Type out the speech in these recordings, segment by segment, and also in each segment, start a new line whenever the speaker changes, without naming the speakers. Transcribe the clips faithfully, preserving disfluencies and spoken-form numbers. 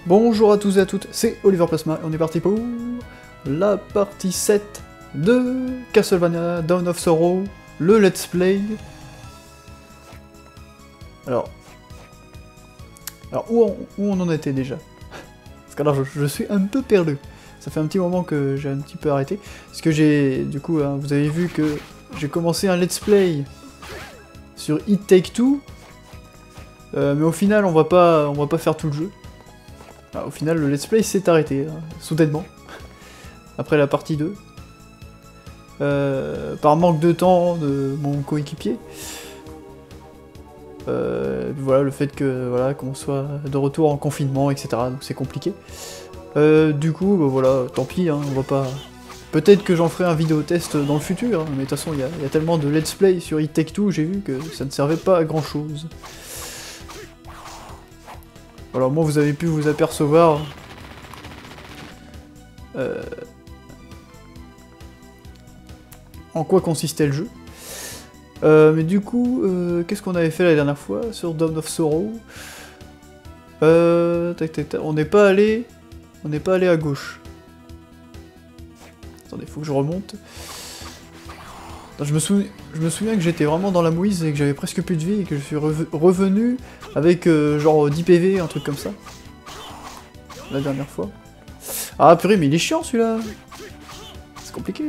Bonjour à tous et à toutes, c'est Oliver Plasma et on est parti pour la partie sept de Castlevania Dawn of Sorrow, le let's play. Alors, alors où, on, où on en était déjà? Parce que alors je, je suis un peu perdu. Ça fait un petit moment que j'ai un petit peu arrêté. Parce que j'ai, du coup, hein, vous avez vu que j'ai commencé un let's play sur It Take Two. Euh, mais au final, on va pas, on va pas faire tout le jeu. Ah, au final, le let's play s'est arrêté, hein, soudainement, après la partie deux. Euh, par manque de temps de mon coéquipier. Euh, voilà, le fait que voilà qu'on soit de retour en confinement, et cetera. Donc c'est compliqué. Euh, du coup, bah, voilà, tant pis, hein, on va pas... Peut-être que j'en ferai un vidéo test dans le futur, hein, mais de toute façon, il y, y a tellement de let's play sur It Take Two, j'ai vu que ça ne servait pas à grand chose. Alors moi, vous avez pu vous apercevoir euh, en quoi consistait le jeu. Euh, mais du coup, euh, qu'est-ce qu'on avait fait la dernière fois sur Dawn of Sorrow? euh, tac, tac, tac. On n'est pas allé, on n'est pas allé à gauche. Attendez, faut que je remonte. Attends, je, me souviens, je me souviens que j'étais vraiment dans la mouise et que j'avais presque plus de vie et que je suis rev revenu avec euh, genre dix P V, un truc comme ça. La dernière fois. Ah purée, mais il est chiant celui-là. C'est compliqué.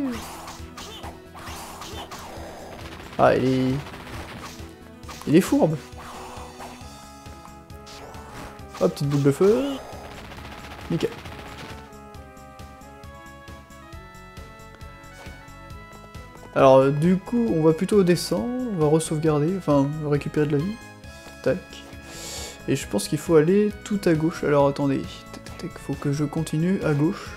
Ah, il est... Il est fourbe. Hop, petite boule de feu. Nickel. Alors, euh, du coup, on va plutôt descendre, on va re-sauvegarder, enfin, récupérer de la vie. Tac. Et je pense qu'il faut aller tout à gauche. Alors, attendez. Tac, tac, tac, faut que je continue à gauche.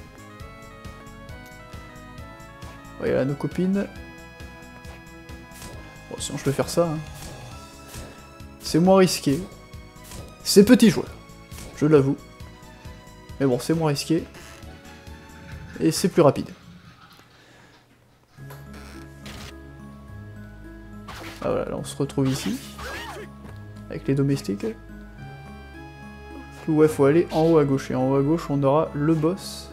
Voilà, nos copines. Bon, sinon je peux faire ça. Hein. C'est moins risqué. C'est petit joueur, je l'avoue. Mais bon, c'est moins risqué. Et c'est plus rapide. Ah voilà, là on se retrouve ici. Avec les domestiques. Ouais, faut aller en haut à gauche. Et en haut à gauche, on aura le boss.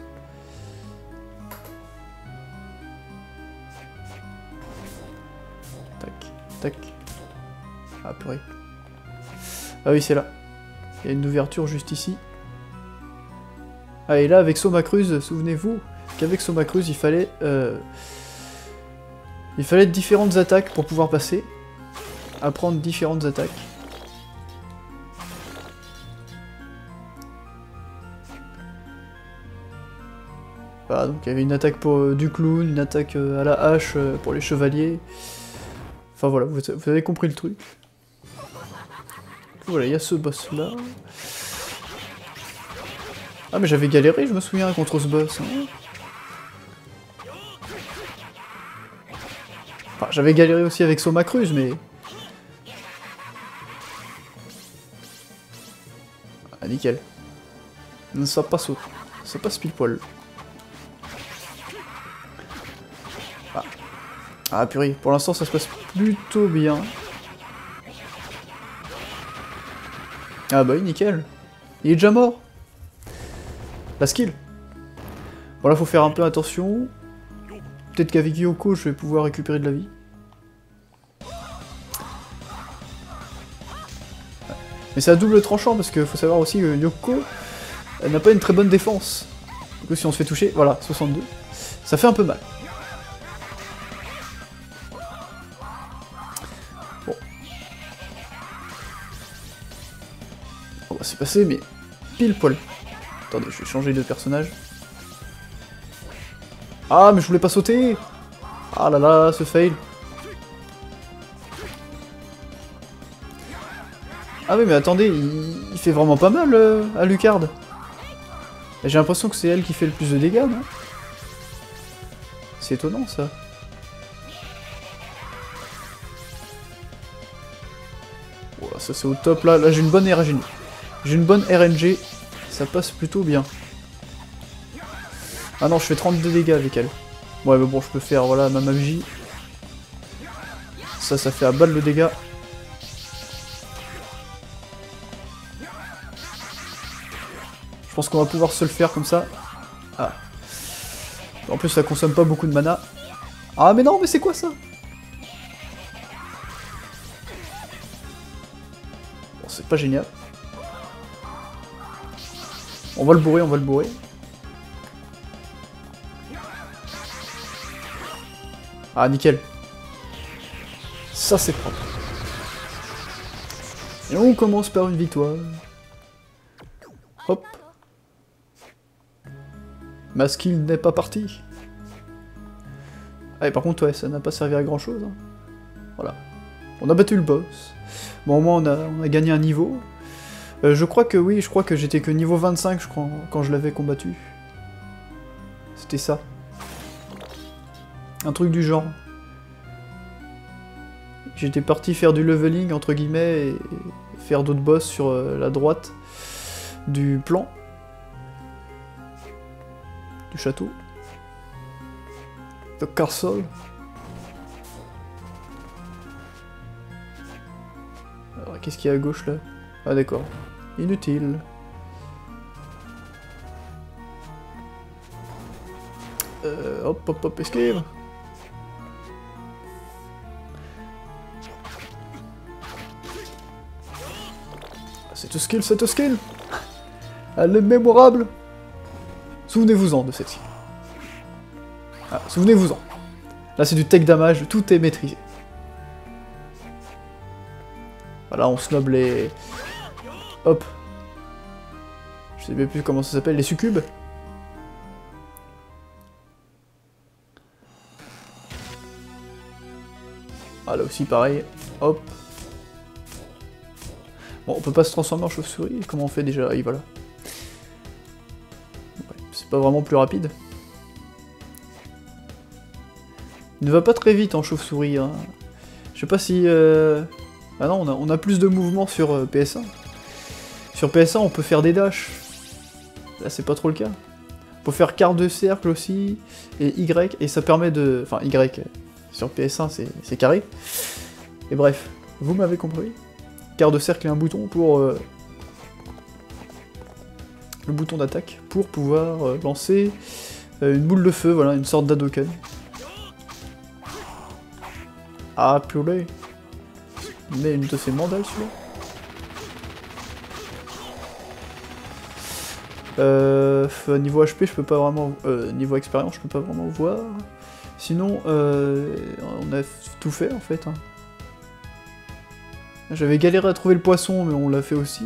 Tac, tac. Ah purée. Ah oui, c'est là. Il y a une ouverture juste ici. Ah, et là, avec Soma Cruz, souvenez-vous qu'avec Soma Cruz, il fallait... Euh, il fallait différentes attaques pour pouvoir passer. Apprendre différentes attaques. Voilà, donc il y avait une attaque pour euh, du clown, une attaque euh, à la hache euh, pour les chevaliers. Enfin voilà, vous, vous avez compris le truc. Voilà, il y a ce boss là. Ah mais j'avais galéré, je me souviens, contre ce boss. Hein. Enfin, j'avais galéré aussi avec Soma Cruz, mais... Ah nickel. Ça passe au... Ça passe pile poil. Ah. Ah purée, pour l'instant ça se passe plutôt bien. Ah bah oui, nickel. Il est déjà mort. La skill. Bon là faut faire un peu attention. Peut-être qu'avec Yoko je vais pouvoir récupérer de la vie. Mais c'est à double tranchant parce qu'il faut savoir aussi que Yoko n'a pas une très bonne défense. Du coup si on se fait toucher, voilà, soixante-deux. Ça fait un peu mal. Bon. On va s'y passer mais pile poil. Attendez, je vais changer de personnage. Ah, mais je voulais pas sauter. Ah là là, ce fail. Ah oui, mais attendez, il, il fait vraiment pas mal euh, à Lucard. J'ai l'impression que c'est elle qui fait le plus de dégâts, non? C'est étonnant, ça. Voilà, ça c'est au top, là. Là, j'ai une bonne R N G. J'ai une bonne R N G. Ça passe plutôt bien. Ah non, je fais trente-deux dégâts avec elle. Ouais, mais bon, je peux faire, voilà, ma magie. Ça, ça fait à balle le dégât. Je pense qu'on va pouvoir se le faire comme ça. Ah. En plus, ça consomme pas beaucoup de mana. Ah, mais non, mais c'est quoi ça? Bon, c'est pas génial. On va le bourrer, on va le bourrer. Ah, nickel. Ça, c'est propre. Et on commence par une victoire. Hop. Maskill n'est pas parti. Ah, et par contre, ouais, ça n'a pas servi à grand chose. Hein. Voilà. On a battu le boss. Bon, au moins, on a, on a gagné un niveau. Euh, je crois que oui, je crois que j'étais que niveau vingt-cinq, je crois, quand je l'avais combattu. C'était ça. Un truc du genre. J'étais parti faire du leveling, entre guillemets, et faire d'autres boss sur euh, la droite du plan. Du château. The castle. Alors, qu'est-ce qu'il y a à gauche, là? Ah, d'accord. Inutile. Euh, hop, hop, hop, esquive. Cette skill, cette skill. Elle est mémorable. Souvenez-vous-en de cette skill. Ah, souvenez-vous-en. Là, c'est du tech damage, tout est maîtrisé. Voilà, on snob les... Hop. Je sais même plus comment ça s'appelle, les succubes. Ah, là aussi, pareil. Hop. Bon, on peut pas se transformer en chauve-souris. Comment on fait déjà? Oui, voilà. Ouais, c'est pas vraiment plus rapide. Il ne va pas très vite en chauve-souris. Hein. Je sais pas si... Euh... Ah non, on a, on a plus de mouvements sur euh, P S un. Sur P S un, on peut faire des dashs. Là, c'est pas trop le cas. On peut faire quart de cercle aussi, et Y, et ça permet de... Enfin, Y, sur P S un, c'est carré. Et bref, vous m'avez compris. Quart de cercle et un bouton pour... Euh, le bouton d'attaque, pour pouvoir euh, lancer euh, une boule de feu, voilà, une sorte d'Hadoken. Ah, purée. Mais une de ces mandales, celui-là. Euh, niveau H P, je peux pas vraiment... Euh, niveau expérience, je peux pas vraiment voir. Sinon, euh, on a tout fait, en fait. Hein. J'avais galéré à trouver le poisson, mais on l'a fait aussi.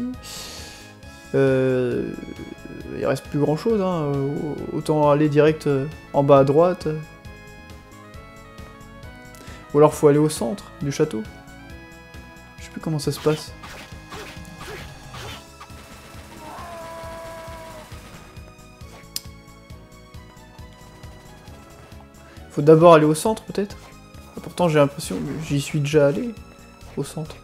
Euh, il reste plus grand-chose, hein. Autant aller direct en bas à droite. Ou alors faut aller au centre du château. Je sais plus comment ça se passe. Faut d'abord aller au centre peut-être. Pourtant j'ai l'impression que j'y suis déjà allé au centre.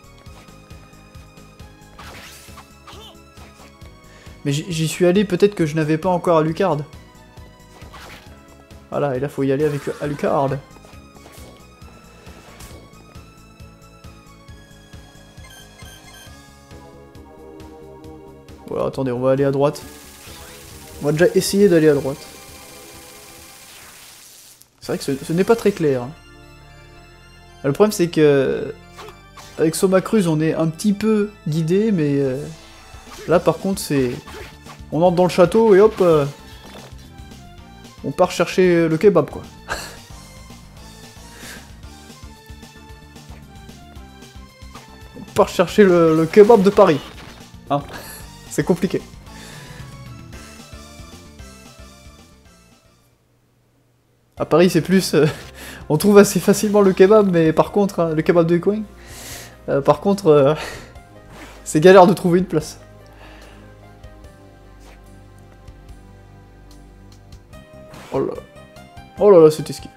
Mais j'y suis allé, peut-être que je n'avais pas encore Alucard. Voilà, et là faut y aller avec Alucard. Voilà, attendez, on va aller à droite. On va déjà essayer d'aller à droite. C'est vrai que ce, ce n'est pas très clair. Hein. Le problème c'est que... Avec Soma Cruz, on est un petit peu guidé, mais... Euh, là par contre c'est... On entre dans le château et hop... Euh, on part chercher le kebab quoi. On part chercher le, le kebab de Paris. Hein. C'est compliqué. À Paris, c'est plus... Euh, on trouve assez facilement le kebab, mais par contre, hein, le kebab de coin, euh, par contre, euh, c'est galère de trouver une place. Oh là là. Oh là là, c'était esquive.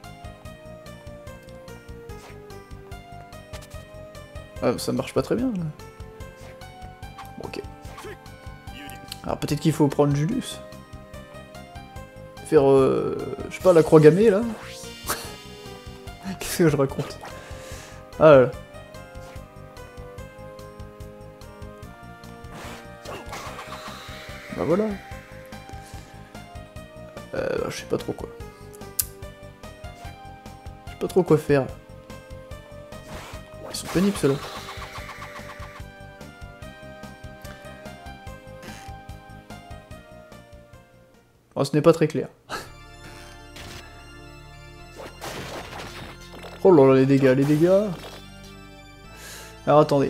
Ah, ça marche pas très bien, là. Bon, ok. Alors peut-être qu'il faut prendre Julius. Faire, euh, je sais pas, la croix gammée, là. Qu'est-ce que je raconte? Ah là là. Bah voilà. Euh, je sais pas trop quoi. Je sais pas trop quoi faire. Ils sont pénibles ceux-là. Oh, ce n'est pas très clair. Oh là là, les dégâts, les dégâts. Alors attendez.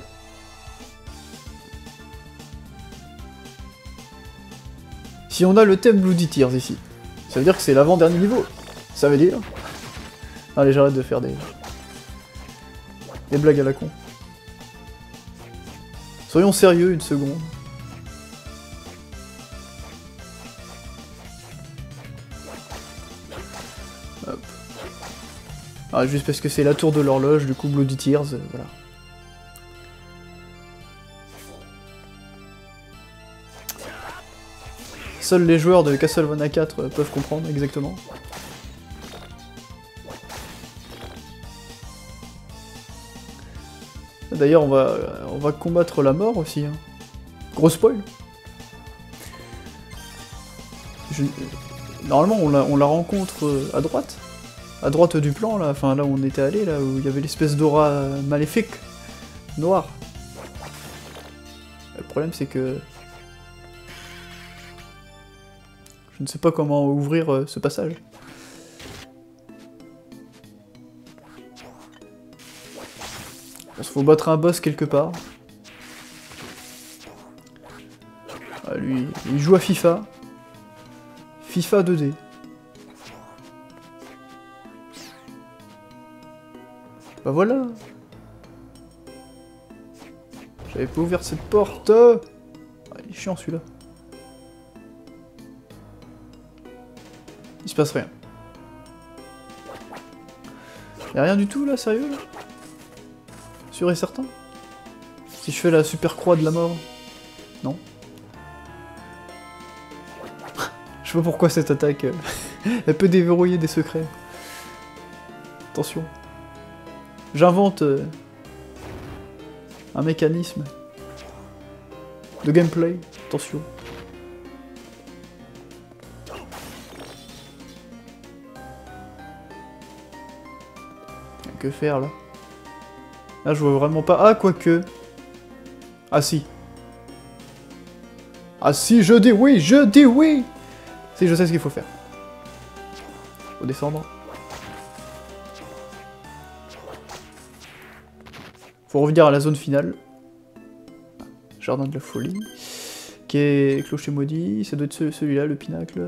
Si on a le thème Bloody Tears ici, ça veut dire que c'est l'avant-dernier niveau. Ça veut dire... Allez, j'arrête de faire des... des blagues à la con. Soyons sérieux une seconde. Hop. Ah, juste parce que c'est la tour de l'horloge, du coup Bloody Tears, euh, voilà. Seuls les joueurs de Castlevania quatre peuvent comprendre exactement. D'ailleurs, on va, on va combattre la mort aussi. Hein. Gros spoil. Je... Normalement, on la, on la rencontre à droite. À droite du plan, là, enfin là où on était allé, là où il y avait l'espèce d'aura maléfique, noire. Le problème, c'est que... je ne sais pas comment ouvrir euh, ce passage. Il faut battre un boss quelque part. Ah, lui, il joue à FIFA. FIFA deux D. Bah voilà. J'avais pas ouvert cette porte. Ah, il est chiant celui-là. Il se passe rien. Y'a rien du tout là, sérieux là? Sûr et certain? Si je fais la super croix de la mort? Non. Je sais pas pourquoi cette attaque, euh, elle peut déverrouiller des secrets. Attention. J'invente euh, un mécanisme de gameplay. Attention. Que faire là? Là je vois vraiment pas... Ah, quoique... Ah si. Ah si, je dis oui, je dis oui. Si, je sais ce qu'il faut faire. Faut descendre. Faut revenir à la zone finale. Jardin de la folie. Qui est clocher maudit. Ça doit être celui-là, le pinacle.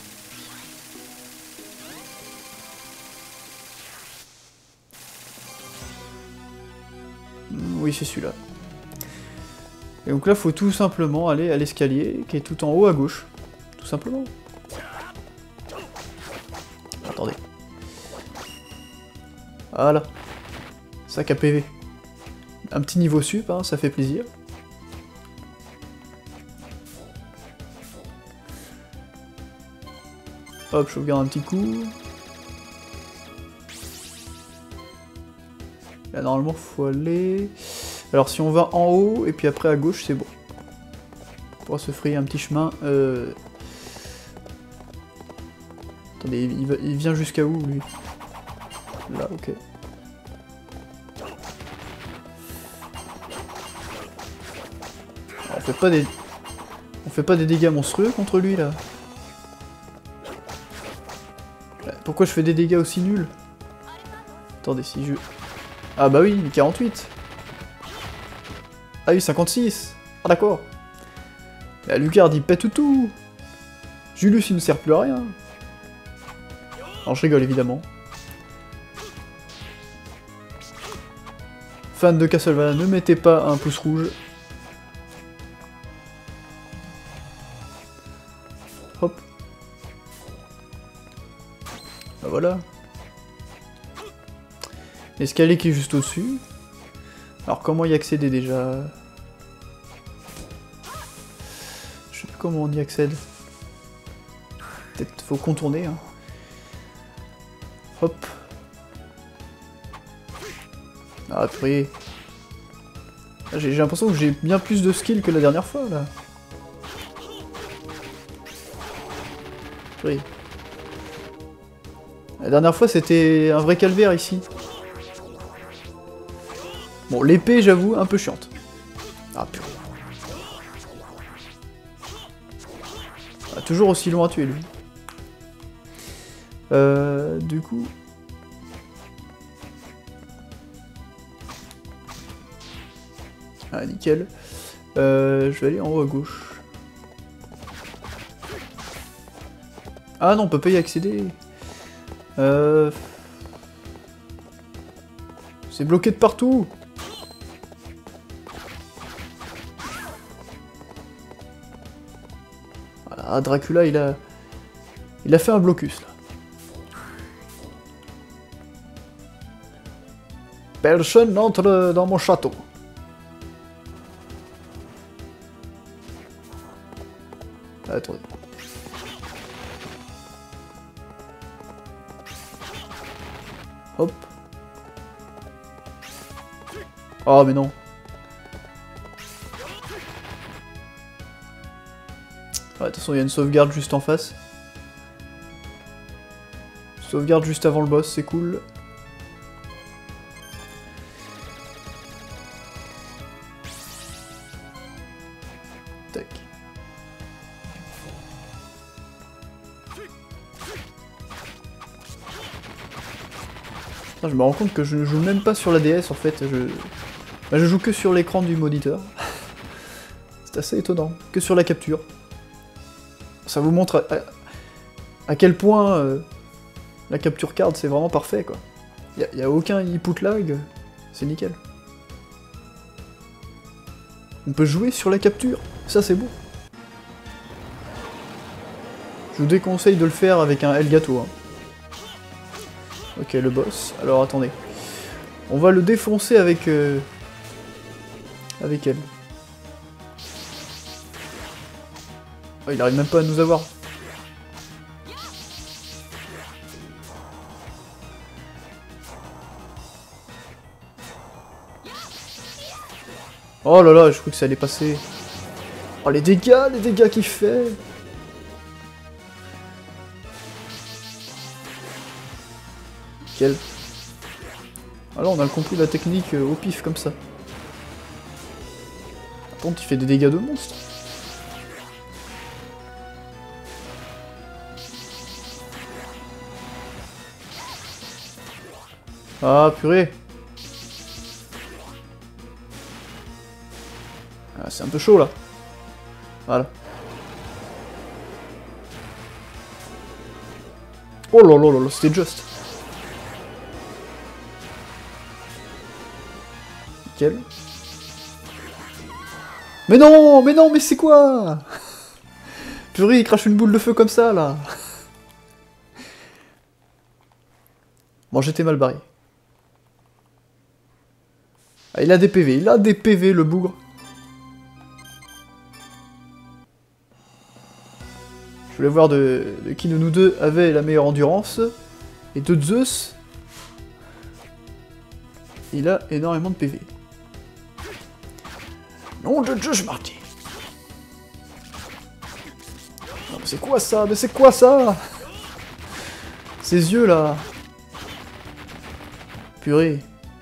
Oui, c'est celui-là. Et donc là, faut tout simplement aller à l'escalier, qui est tout en haut à gauche. Tout simplement. Attendez. Voilà. Sac à P V. Un petit niveau sup, hein, ça fait plaisir. Hop, je sauvegarde un petit coup. Là, normalement, faut aller... Alors, si on va en haut, et puis après à gauche, c'est bon. On pourra se frayer un petit chemin. Euh... Attendez, il, va... il vient jusqu'à où, lui? Là, ok. Alors, on fait pas des... On fait pas des dégâts monstrueux contre lui, là. Pourquoi je fais des dégâts aussi nuls? Attendez, si je... Ah bah oui, quarante-huit. Ah oui, cinquante-six. Ah d'accord. Bah, Lucard il pète tout. Julius il ne sert plus à rien. Alors je rigole évidemment. Fan de Castlevania, ne mettez pas un pouce rouge. Hop. Bah voilà. L'escalier qui est juste au-dessus. Alors comment y accéder déjà? Je sais plus comment on y accède. Peut-être faut contourner. Hein. Hop. Ah purée. J'ai l'impression que j'ai bien plus de skill que la dernière fois là. Oui. La dernière fois, c'était un vrai calvaire ici. Bon, l'épée, j'avoue, un peu chiante. Ah, purée. Ah, toujours aussi loin à tuer, lui. Euh, du coup... Ah, nickel. Euh, je vais aller en haut à gauche. Ah non, on peut pas y accéder. Euh... C'est bloqué de partout. Voilà, Dracula, il a... Il a fait un blocus, là. Personne n'entre dans mon château. Attendez. Hop. Oh mais non. Ouais, de toute façon, il y a une sauvegarde juste en face. Sauvegarde juste avant le boss, c'est cool. Tac. Putain, je me rends compte que je ne joue même pas sur la D S en fait. Je, bah, je joue que sur l'écran du moniteur. C'est assez étonnant. Que sur la capture. Ça vous montre à, à, à quel point euh, la capture card c'est vraiment parfait quoi. Il n'y a, a aucun input lag, c'est nickel. On peut jouer sur la capture, ça c'est beau. Je vous déconseille de le faire avec un Elgato. Hein. Ok, le boss. Alors attendez. On va le défoncer avec... Euh, avec elle. Oh, il arrive même pas à nous avoir. Oh là là, je crois que ça allait passer. Oh les dégâts, les dégâts qu'il fait. Nickel. Alors on a compris la technique euh, au pif comme ça. Par contre il fait des dégâts de monstre. Ah purée. Ah, c'est un peu chaud là. Voilà. Oh là là là là, c'était juste. Nickel. Mais non, mais non, mais c'est quoi? Purée, il crache une boule de feu comme ça là. Bon, j'étais mal barré. Ah, il a des P V, il a des P V le bougre. Je voulais voir de, de qui de nous deux avait la meilleure endurance. Et de Zeus, il a énormément de P V. Nom de Dieu, je marty. Non, mais c'est quoi ça? Mais c'est quoi ça? Ces yeux là. Purée.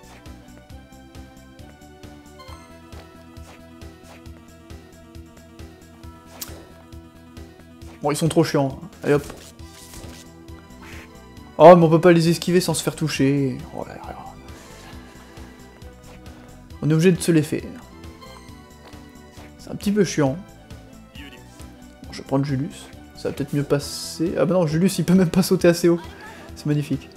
Bon, ils sont trop chiants. Allez hop. Oh, mais on peut pas les esquiver sans se faire toucher. Oh là là. On est obligé de se les faire. C'est un petit peu chiant. Bon, je vais prendre Julius. Ça va peut-être mieux passer. Ah bah non, Julius il peut même pas sauter assez haut. C'est magnifique.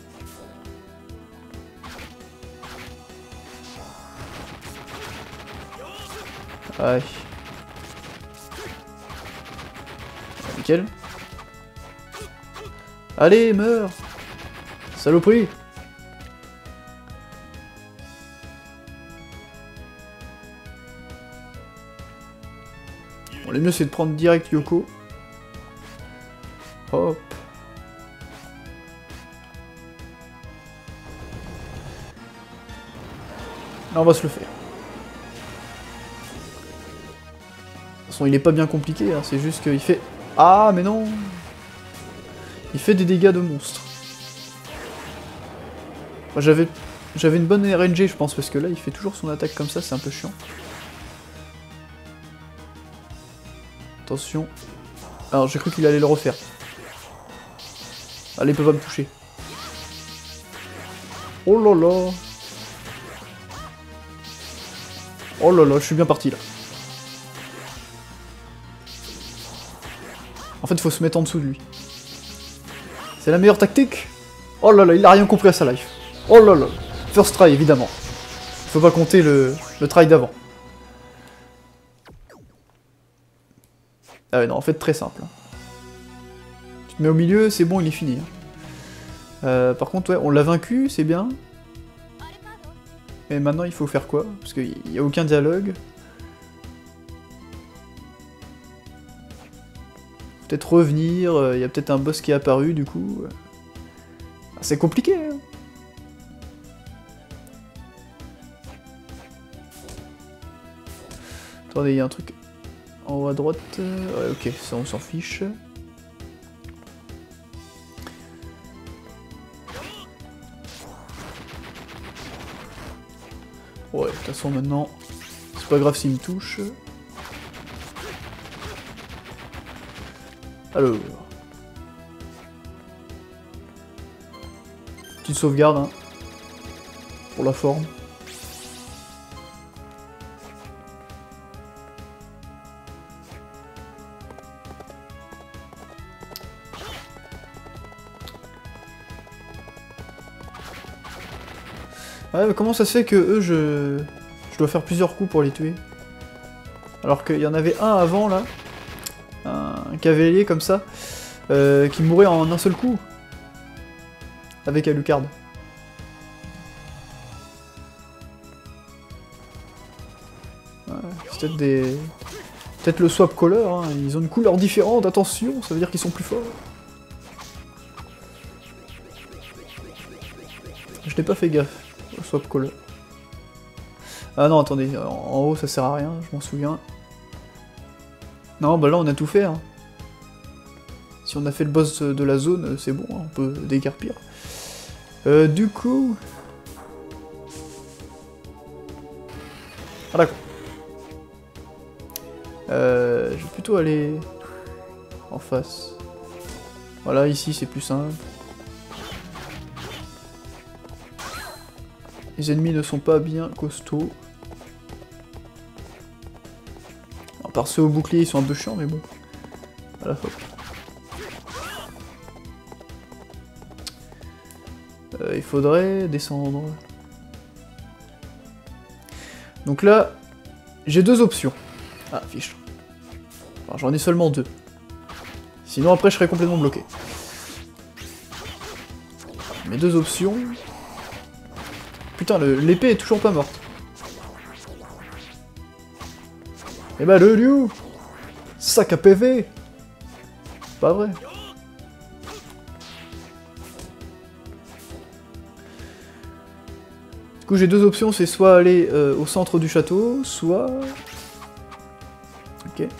Aïe. Nickel. Allez, meurs! Saloperie! Bon, le mieux c'est de prendre direct Yoko. Hop. Là on va se le faire. De toute façon il est pas bien compliqué, hein, c'est juste qu'il fait... Ah mais non! il fait des dégâts de monstre. J'avais j'avais une bonne R N G, je pense, parce que là, il fait toujours son attaque comme ça, c'est un peu chiant. Attention. Alors, j'ai cru qu'il allait le refaire. Allez, il peut pas me toucher. Oh là là. Oh là là, je suis bien parti, là. En fait, il faut se mettre en dessous de lui. C'est la meilleure tactique. Oh là là, il a rien compris à sa life. Oh là là. First try, évidemment. Faut pas compter le, le try d'avant. Ah ouais, non, en fait, très simple. Tu te mets au milieu, c'est bon, il est fini. Euh, par contre, ouais, on l'a vaincu, c'est bien. Et maintenant, il faut faire quoi? Parce qu'il n'y a aucun dialogue. Peut-être revenir, il euh, y a peut-être un boss qui est apparu, du coup. Ah, c'est compliqué, hein. Attendez, il y a un truc en haut à droite. Ouais, ok, ça on s'en fiche. Ouais, de toute façon maintenant, c'est pas grave s'il me touche. Alors... Petite sauvegarde, hein, pour la forme. Ouais, mais comment ça se fait que eux, je... je dois faire plusieurs coups pour les tuer? Alors qu'il y en avait un avant, là, un cavalier comme ça, euh, qui mourait en un seul coup. Avec Alucard. Ouais, c'est peut-être des... Peut-être le swap color, hein. Ils ont une couleur différente, attention, ça veut dire qu'ils sont plus forts. Je n'ai pas fait gaffe. Swap color. Ah non, attendez, en, en haut ça sert à rien, je m'en souviens. Non, bah là on a tout fait. Hein. Si on a fait le boss de la zone, c'est bon, on peut déguerpir. Euh, du coup... Ah d'accord. Euh, je vais plutôt aller en face. Voilà, ici c'est plus simple. Les ennemis ne sont pas bien costauds. À part ceux au bouclier, ils sont un peu chiants, mais bon. Voilà, hop. Euh, il faudrait descendre. Donc là, j'ai deux options. Ah, fiche. J'en ai seulement deux. Sinon après je serais complètement bloqué. Mes deux options... Putain, l'épée est toujours pas morte. Eh bah le Liu, sac à P V. Pas vrai. Du coup j'ai deux options, c'est soit aller euh, au centre du château, soit... Ok.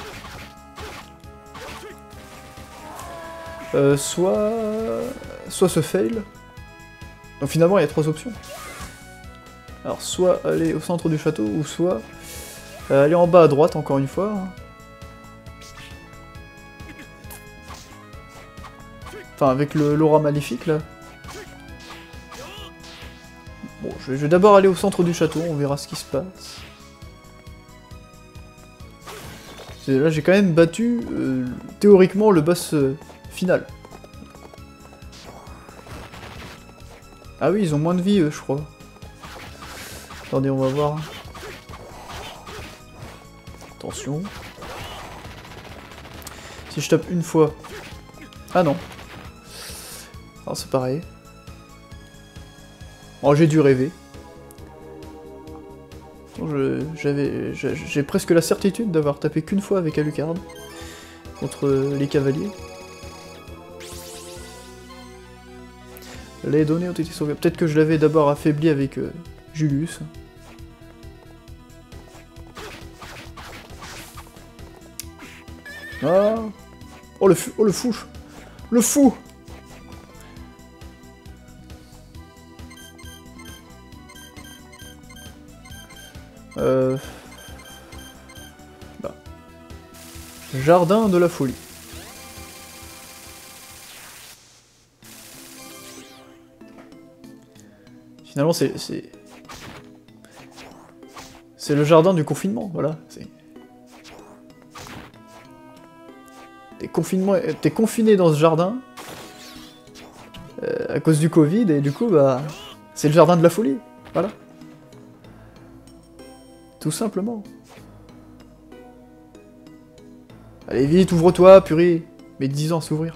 Euh, soit... Soit se fail. Donc finalement il y a trois options. Alors soit aller au centre du château, ou soit euh, aller en bas à droite, encore une fois. Enfin, avec le l'aura maléfique, là. Bon, je vais, je vais d'abord aller au centre du château, on verra ce qui se passe. Là, j'ai quand même battu, euh, théoriquement, le boss euh, final. Ah oui, ils ont moins de vie, eux, je crois. Attendez, on va voir. Attention. Si je tape une fois... Ah non. Alors c'est pareil. Oh, j'ai dû rêver. J'avais, j'ai presque la certitude d'avoir tapé qu'une fois avec Alucard. Contre les cavaliers. Les données ont été sauvées. Peut-être que je l'avais d'abord affaibli avec euh, Julius. Ah. Oh le fou, oh le fou, le fou. Euh... Bah. Jardin de la folie. Finalement, c'est... C'est le jardin du confinement, voilà. T'es confinement... T'es confiné dans ce jardin euh, à cause du Covid, et du coup, bah... C'est le jardin de la folie, voilà. Tout simplement. Allez, vite, ouvre-toi, purée. Mais dix ans à s'ouvrir.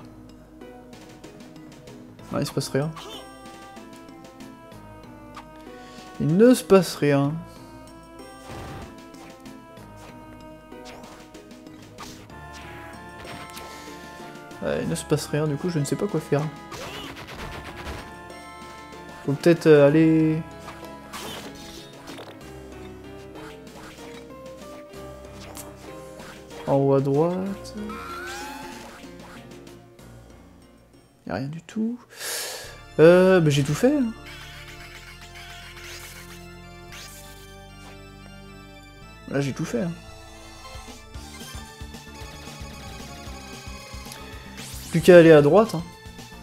Non, il se passe rien. Il ne se passe rien. Euh, il ne se passe rien, du coup, je ne sais pas quoi faire. Faut peut-être euh, aller... En haut à droite... Y'a rien du tout. Euh, bah j'ai tout fait. Hein. Là j'ai tout fait. Hein. Plus qu'à aller à droite. Hein.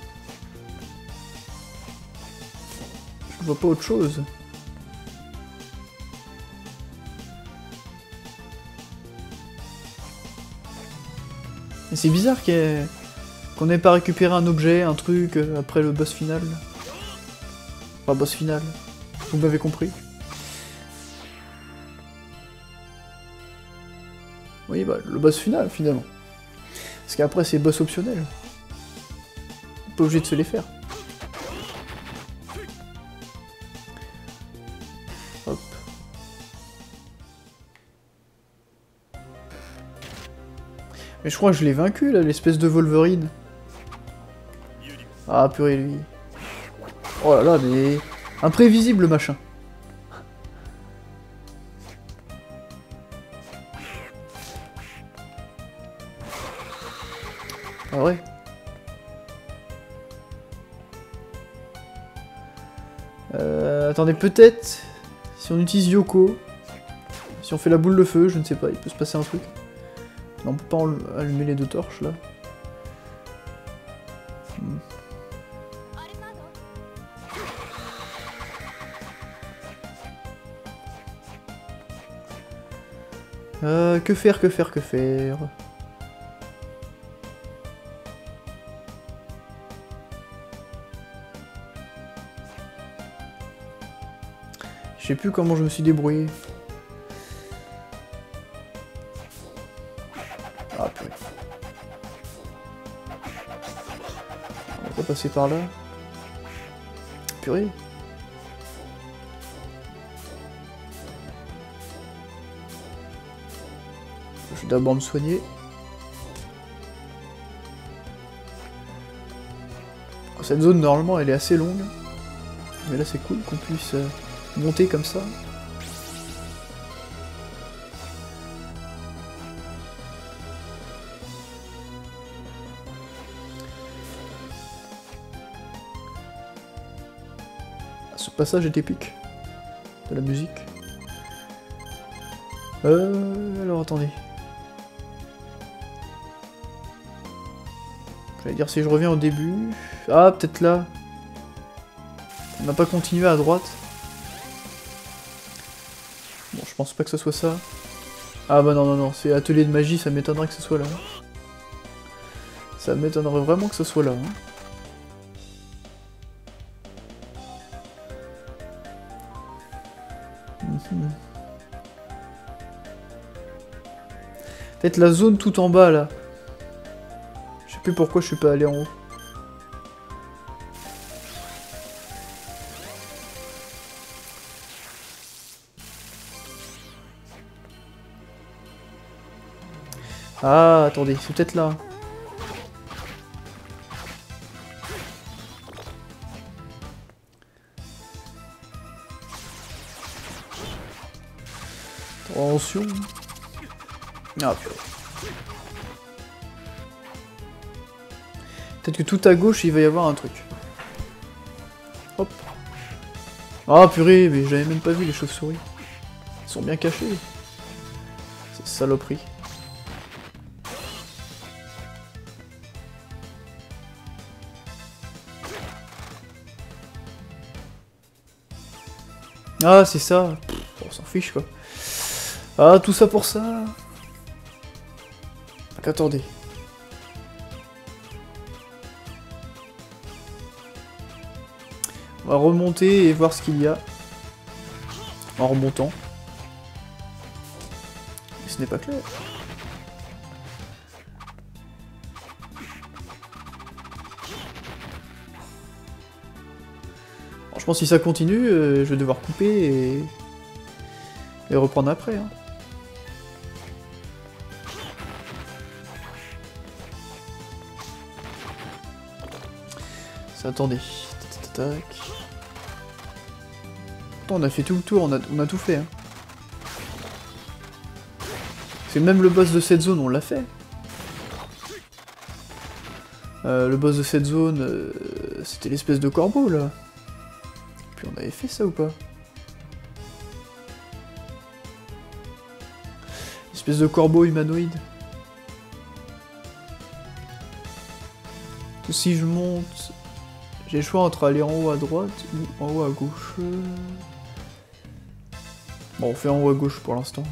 Je vois pas autre chose. Mais c'est bizarre qu'il qu'on n'ait pas récupéré un objet, un truc, euh, après le boss final. Enfin, boss final. Vous m'avez compris. Oui, bah, le boss final, finalement. Parce qu'après, c'est boss optionnel. Pas obligé de se les faire. Hop. Mais je crois que je l'ai vaincu, là, l'espèce de Wolverine. Ah, purée, lui. Oh là là, mais... imprévisible, le machin. Ah ouais. Euh, attendez, peut-être... Si on utilise Yoko... Si on fait la boule de feu, je ne sais pas, il peut se passer un truc. Non, on peut pas allumer les deux torches, là. Hmm. Euh, que faire, que faire, que faire? Je sais plus comment je me suis débrouillé. Ah purée. On va pas passer par là. Purée. Je vais d'abord me soigner. Cette zone normalement elle est assez longue. Mais là c'est cool qu'on puisse euh, monter comme ça. Ce passage est épique. De la musique. Euh... Alors attendez. J'allais dire si je reviens au début... Ah, peut-être là. On n'a pas continué à droite. Bon, je pense pas que ce soit ça. Ah bah non, non, non, c'est atelier de magie, ça m'étonnerait que ce soit là. Ça m'étonnerait vraiment que ce soit là. Hein. Mm-hmm. Peut-être la zone tout en bas, là. Je sais plus pourquoi je suis pas allé en haut. Ah, attendez, c'est peut-être là. Attention. Ah, purée. Peut-être que tout à gauche, il va y avoir un truc. Hop. Ah, purée, mais j'avais même pas vu les chauves-souris. Ils sont bien cachés. Ces saloperies. Ah, c'est ça. Pff, on s'en fiche, quoi. Ah, tout ça pour ça. Attendez. On va remonter et voir ce qu'il y a. En remontant. Mais ce n'est pas clair. Franchement, si ça continue, euh, je vais devoir couper et, et reprendre après. Hein. Ça, attendez. Tac. Attends, on a fait tout le tour, on a, on a tout fait. Hein. C'est même le boss de cette zone, on l'a fait. Euh, le boss de cette zone, euh, c'était l'espèce de corbeau, là. Puis on avait fait ça ou pas? Espèce de corbeau humanoïde. Si je monte... J'ai le choix entre aller en haut à droite ou en haut à gauche. Bon, on fait en haut à gauche pour l'instant.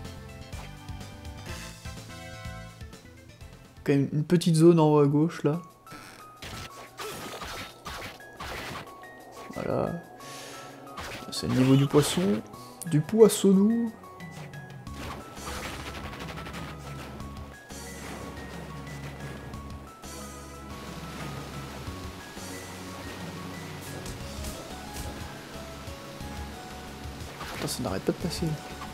Quand même une petite zone en haut à gauche, là. Voilà. C'est le niveau du poisson. Du poissonneau. Putain, ça n'arrête pas de passer.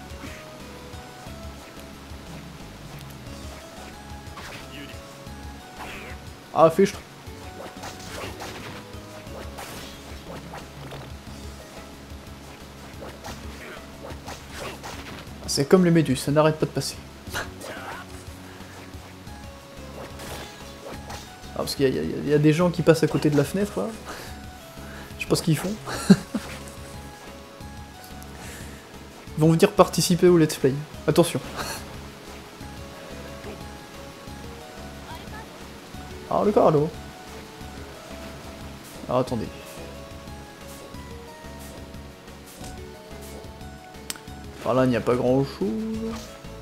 Ah, fiche. C'est comme les méduses, ça n'arrête pas de passer. Ah, parce qu'il y, y, y a des gens qui passent à côté de la fenêtre, là. Je sais pas ce qu'ils font. Ils vont venir participer au let's play. Attention. Ah, le Carlo. Alors, attendez. Par là, il n'y a pas grand chose.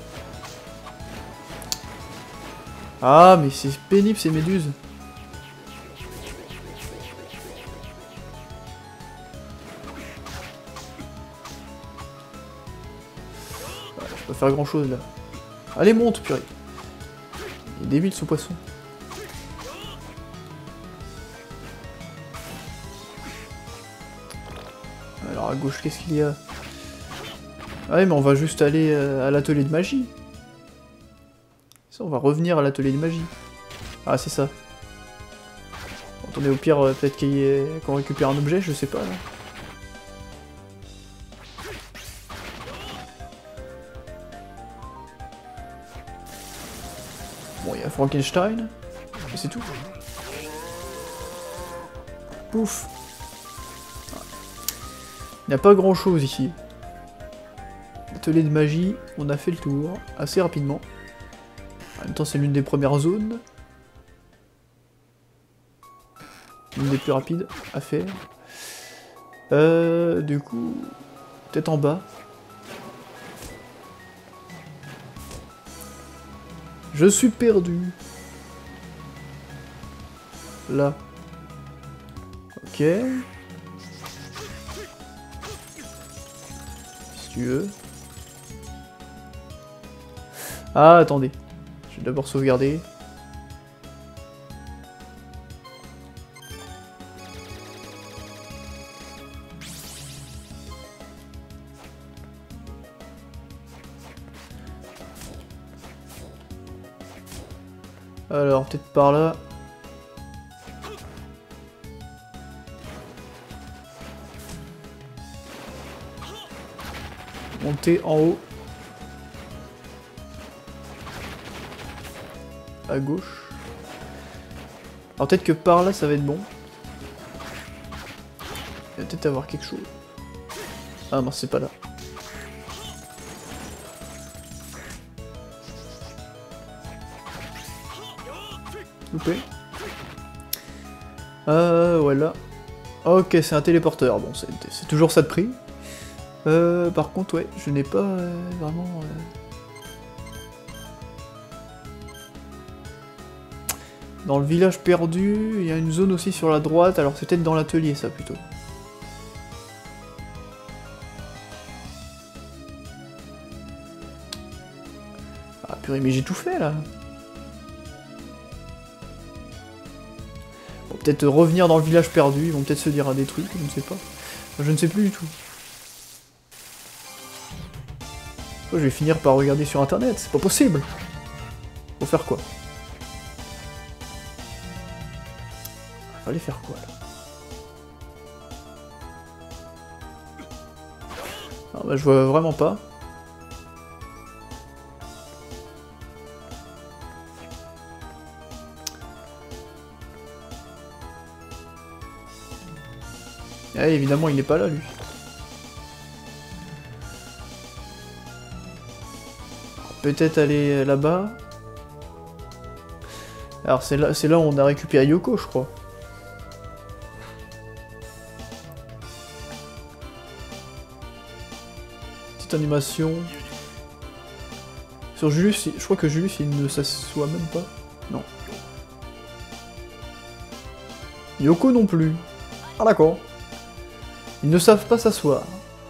Ah, mais c'est pénible ces méduses. Ouais, je peux pas faire grand chose là. Allez, monte, purée. Il est débile ce poisson. Alors à gauche, qu'est-ce qu'il y a? Ouais, mais on va juste aller euh, à l'atelier de magie. Ça, on va revenir à l'atelier de magie. Ah, c'est ça. Attendez, au pire, euh, peut-être qu'il y ait... qu'on récupère un objet, je sais pas. Là. Bon, il y a Frankenstein. Et c'est tout. Pouf. Il n'y a pas grand chose ici. Atelier de magie, on a fait le tour assez rapidement. En même temps, c'est l'une des premières zones. L'une des plus rapides à faire. Euh, du coup, peut-être en bas. Je suis perdu. Là. Ok. Si tu veux. Ah, attendez. Je vais d'abord sauvegarder. Alors, peut-être par là. Monter en haut. À gauche. Alors peut-être que par là ça va être bon. Il va peut-être avoir quelque chose. Ah non, c'est pas là. vous plaît. Euh, voilà. Ok, c'est un téléporteur. Bon, c'est toujours ça de prix. Euh, par contre, ouais, je n'ai pas euh, vraiment... Euh... Dans le village perdu, il y a une zone aussi sur la droite. Alors, c'est peut-être dans l'atelier, ça, plutôt. Ah, purée, mais j'ai tout fait, là. Bon, peut-être revenir dans le village perdu. Ils vont peut-être se dire à des trucs, je ne sais pas. Je ne sais plus du tout. Je vais finir par regarder sur internet, c'est pas possible. Faut faire quoi? Fallait faire quoi là? Ah bah je vois vraiment pas. Ah, évidemment il n'est pas là lui. Peut-être aller là-bas. Alors c'est là, c'est là où on a récupéré Yoko, je crois. Petite animation. Sur Julius, je crois que Julius il ne s'assoit même pas. Non. Yoko non plus. Ah d'accord. Ils ne savent pas s'asseoir.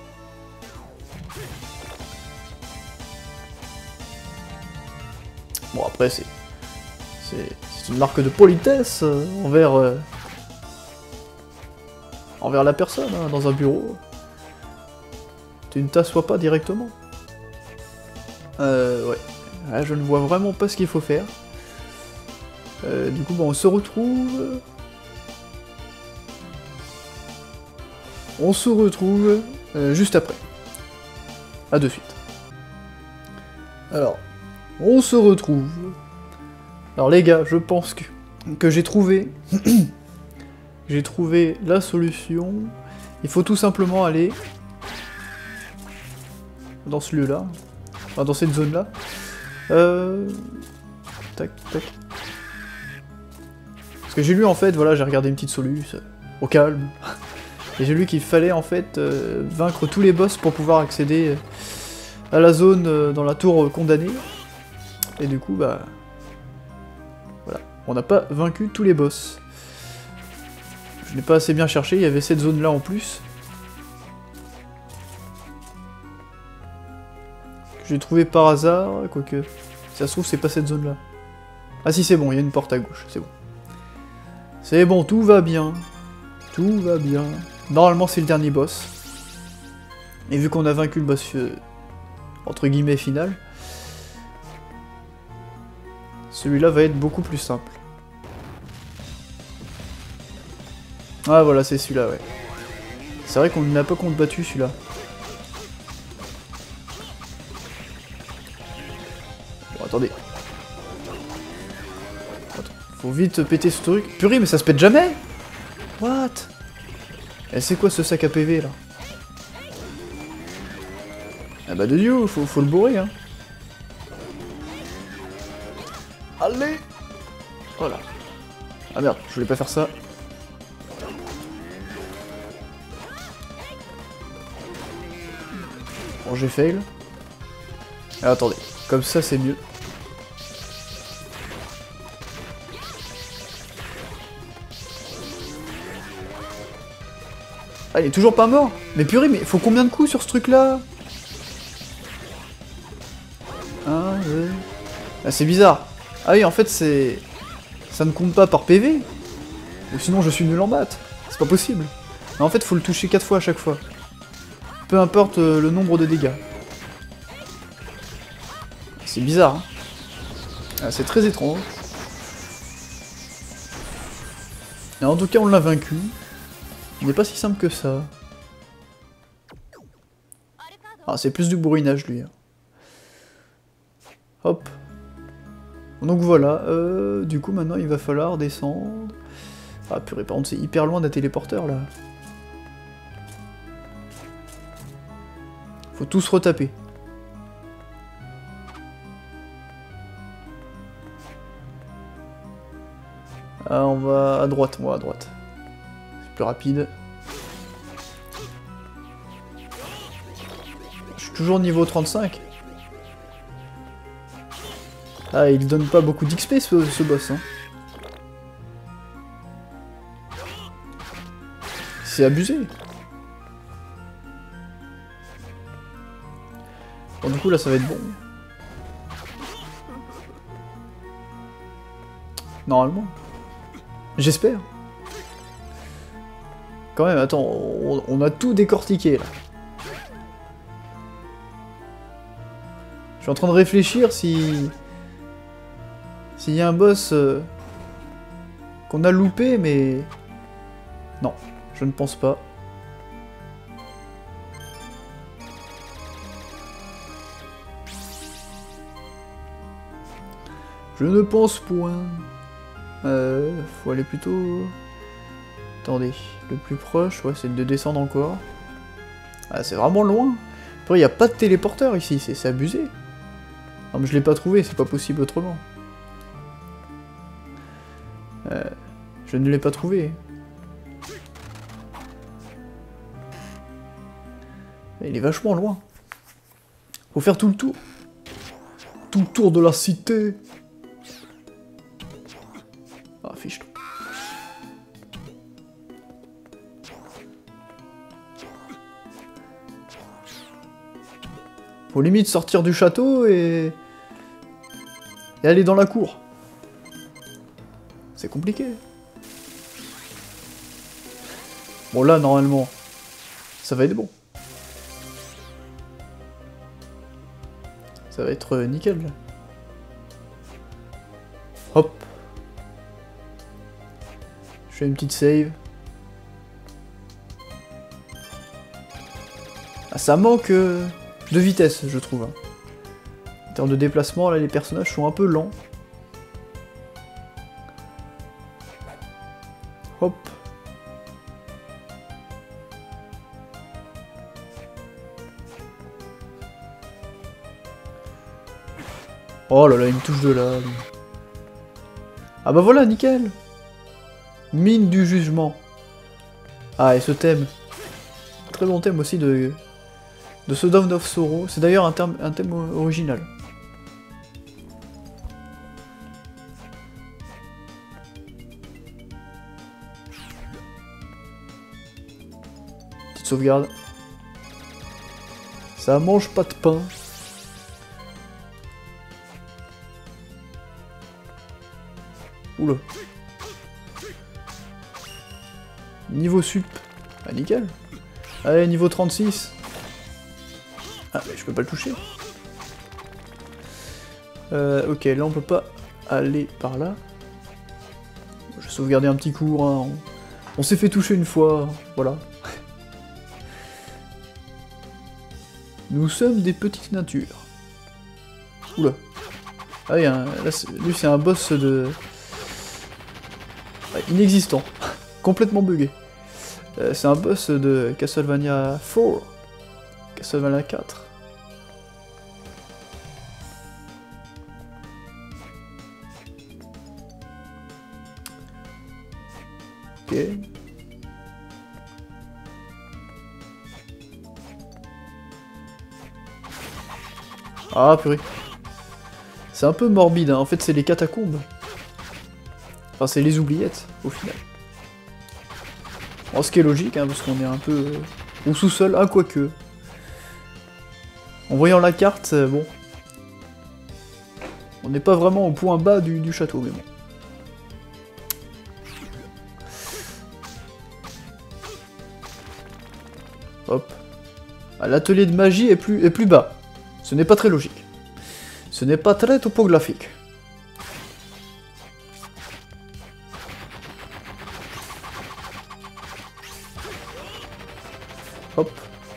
Bon après c'est c'est une marque de politesse euh, envers euh, envers la personne hein, dans un bureau. Tu ne t'assois pas directement. Euh ouais. Là, je ne vois vraiment pas ce qu'il faut faire. Euh, du coup bon on se retrouve. On se retrouve euh, juste après. A de suite. Alors. On se retrouve. Alors les gars, je pense que, que j'ai trouvé... j'ai trouvé la solution. Il faut tout simplement aller... dans ce lieu-là. Enfin, dans cette zone-là. Euh... Tac, tac. Parce que j'ai lu en fait, voilà, j'ai regardé une petite solution. Au calme. Et j'ai lu qu'il fallait en fait euh, vaincre tous les boss pour pouvoir accéder à la zone euh, dans la tour condamnée. Et du coup, bah... Voilà. On n'a pas vaincu tous les boss. Je n'ai pas assez bien cherché, il y avait cette zone-là en plus. Que j'ai trouvé par hasard, quoique... Si ça se trouve, c'est pas cette zone-là. Ah si, c'est bon, il y a une porte à gauche, c'est bon. C'est bon, tout va bien. Tout va bien. Normalement, c'est le dernier boss. Et vu qu'on a vaincu le boss... Euh, entre guillemets, final... Celui-là va être beaucoup plus simple. Ah voilà, c'est celui-là, ouais. C'est vrai qu'on n'a pas combattu celui-là. Bon, attendez. Attends, faut vite péter ce truc. Purée, mais ça se pète jamais! What? Et c'est quoi ce sac à P V, là? Ah bah de Dieu, faut, faut le bourrer, hein. Allez! Voilà. Ah merde, je voulais pas faire ça. Bon, j'ai fail. Ah, attendez, comme ça c'est mieux. Ah, il est toujours pas mort. Mais purée, mais faut combien de coups sur ce truc-là? Ah, ouais. Ah, c'est bizarre. Ah oui, en fait, c'est... Ça ne compte pas par P V. Ou sinon, je suis nul en maths. C'est pas possible. Mais en fait, faut le toucher quatre fois à chaque fois. Peu importe euh, le nombre de dégâts. C'est bizarre, hein. Ah, c'est très étrange. Et en tout cas, on l'a vaincu. Il n'est pas si simple que ça. Ah, c'est plus du bourrinage, lui. Hop. Donc voilà, euh, du coup maintenant il va falloir descendre. Ah purée, par contre c'est hyper loin d'un téléporteur là. Faut tous retaper. Ah, on va à droite, moi à droite. C'est plus rapide. Je suis toujours niveau trente-cinq. Ah, il donne pas beaucoup d'X P ce, ce boss, hein. C'est abusé. Bon, du coup, là, ça va être bon. Normalement. J'espère. Quand même, attends, on, on a tout décortiqué, là. Je suis en train de réfléchir si... S'il y a un boss euh, qu'on a loupé, mais... Non, je ne pense pas. Je ne pense point. Euh, faut aller plutôt... Attendez, le plus proche, ouais, c'est de descendre encore. Ah, c'est vraiment loin. Après, il n'y a pas de téléporteur ici, c'est abusé. Non, mais je l'ai pas trouvé, c'est pas possible autrement. Euh, je ne l'ai pas trouvé. Il est vachement loin. Faut faire tout le tour. Tout le tour de la cité. Ah, fiche-toi. Faut limite sortir du château et... et aller dans la cour. C'est compliqué. Bon là, normalement, ça va être bon. Ça va être euh, nickel, là. Hop. Je fais une petite save. Ah, ça manque euh, de vitesse, je trouve. Hein. En termes de déplacement, là, les personnages sont un peu lents. Hop. Oh là là, il me touche de là. Lui. Ah bah voilà, nickel. Mine du jugement. Ah, et ce thème. Très bon thème aussi de, de ce Dawn of Sorrow. C'est d'ailleurs un, un thème original. Petite sauvegarde. Ça mange pas de pain. Oula. Niveau sup. Ah, nickel. Allez, niveau trente-six. Ah, mais je peux pas le toucher. Euh, ok, là on peut pas aller par là. Je vais sauvegarder un petit coup. Hein. On, on s'est fait toucher une fois. Voilà. Nous sommes des petites natures. Oula. Ah oui, hein, là, lui c'est un boss de... Ah, inexistant. Complètement bugué. Euh, c'est un boss de Castlevania quatre. Castlevania quatre. Ok. Ah purée. C'est un peu morbide, hein. En fait c'est les catacombes. Enfin c'est les oubliettes, au final. Bon, ce qui est logique, hein, parce qu'on est un peu... Euh, au sous-sol, ah quoique. En voyant la carte, euh, bon... On n'est pas vraiment au point bas du, du château, mais bon. Hop. Ah, l'atelier de magie est plus, est plus bas. Ce n'est pas très logique. Ce n'est pas très topographique. Hop.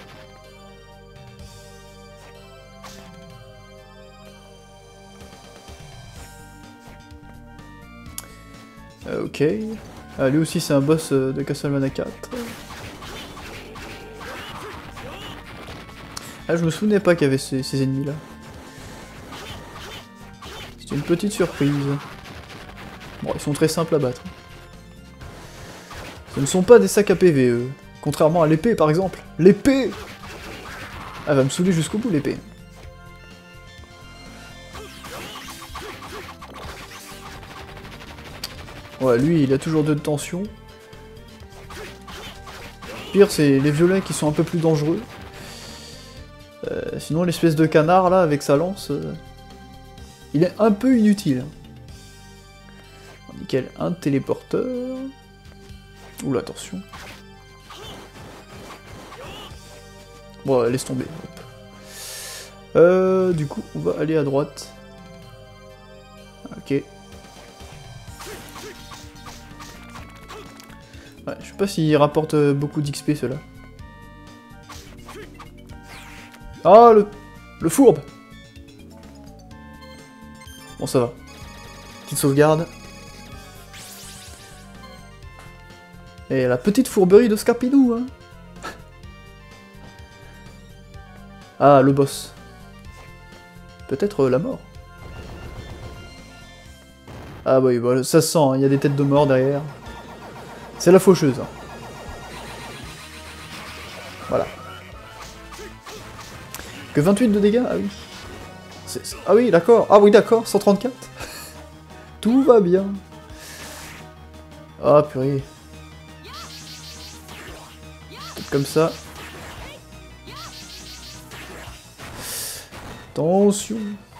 Euh, ok. Ah, lui aussi c'est un boss euh, de Castlevania quatre. Ah, je me souvenais pas qu'il y avait ces, ces ennemis là. C'était une petite surprise. Bon, ils sont très simples à battre. Ce ne sont pas des sacs à P V, eux. Contrairement à l'épée, par exemple. L'épée! Elle va me saouler jusqu'au bout, l'épée. Ouais, lui, il a toujours deux de tension. Pire, c'est les violets qui sont un peu plus dangereux. Euh, sinon, l'espèce de canard, là, avec sa lance, euh, il est un peu inutile. Nickel, un téléporteur. Oula, attention. Bon, laisse tomber. Hop. Euh, du coup, on va aller à droite. Ok. Ouais, je sais pas s'il rapporte beaucoup d'X P, ceux-là. Ah, le... le fourbe! Bon, ça va. Petite sauvegarde. Et la petite fourberie de Scapidou, hein. Ah, le boss. Peut-être euh, la mort. Ah oui, bah, ça se sent, il hein, y a des têtes de mort derrière. C'est la faucheuse. Hein. Voilà. Que vingt-huit de dégâts? Ah oui. C'est, c'est... Ah oui, d'accord. Ah oui, d'accord, cent trente-quatre. Tout va bien. Ah, purée. Peut-être comme ça. Attention.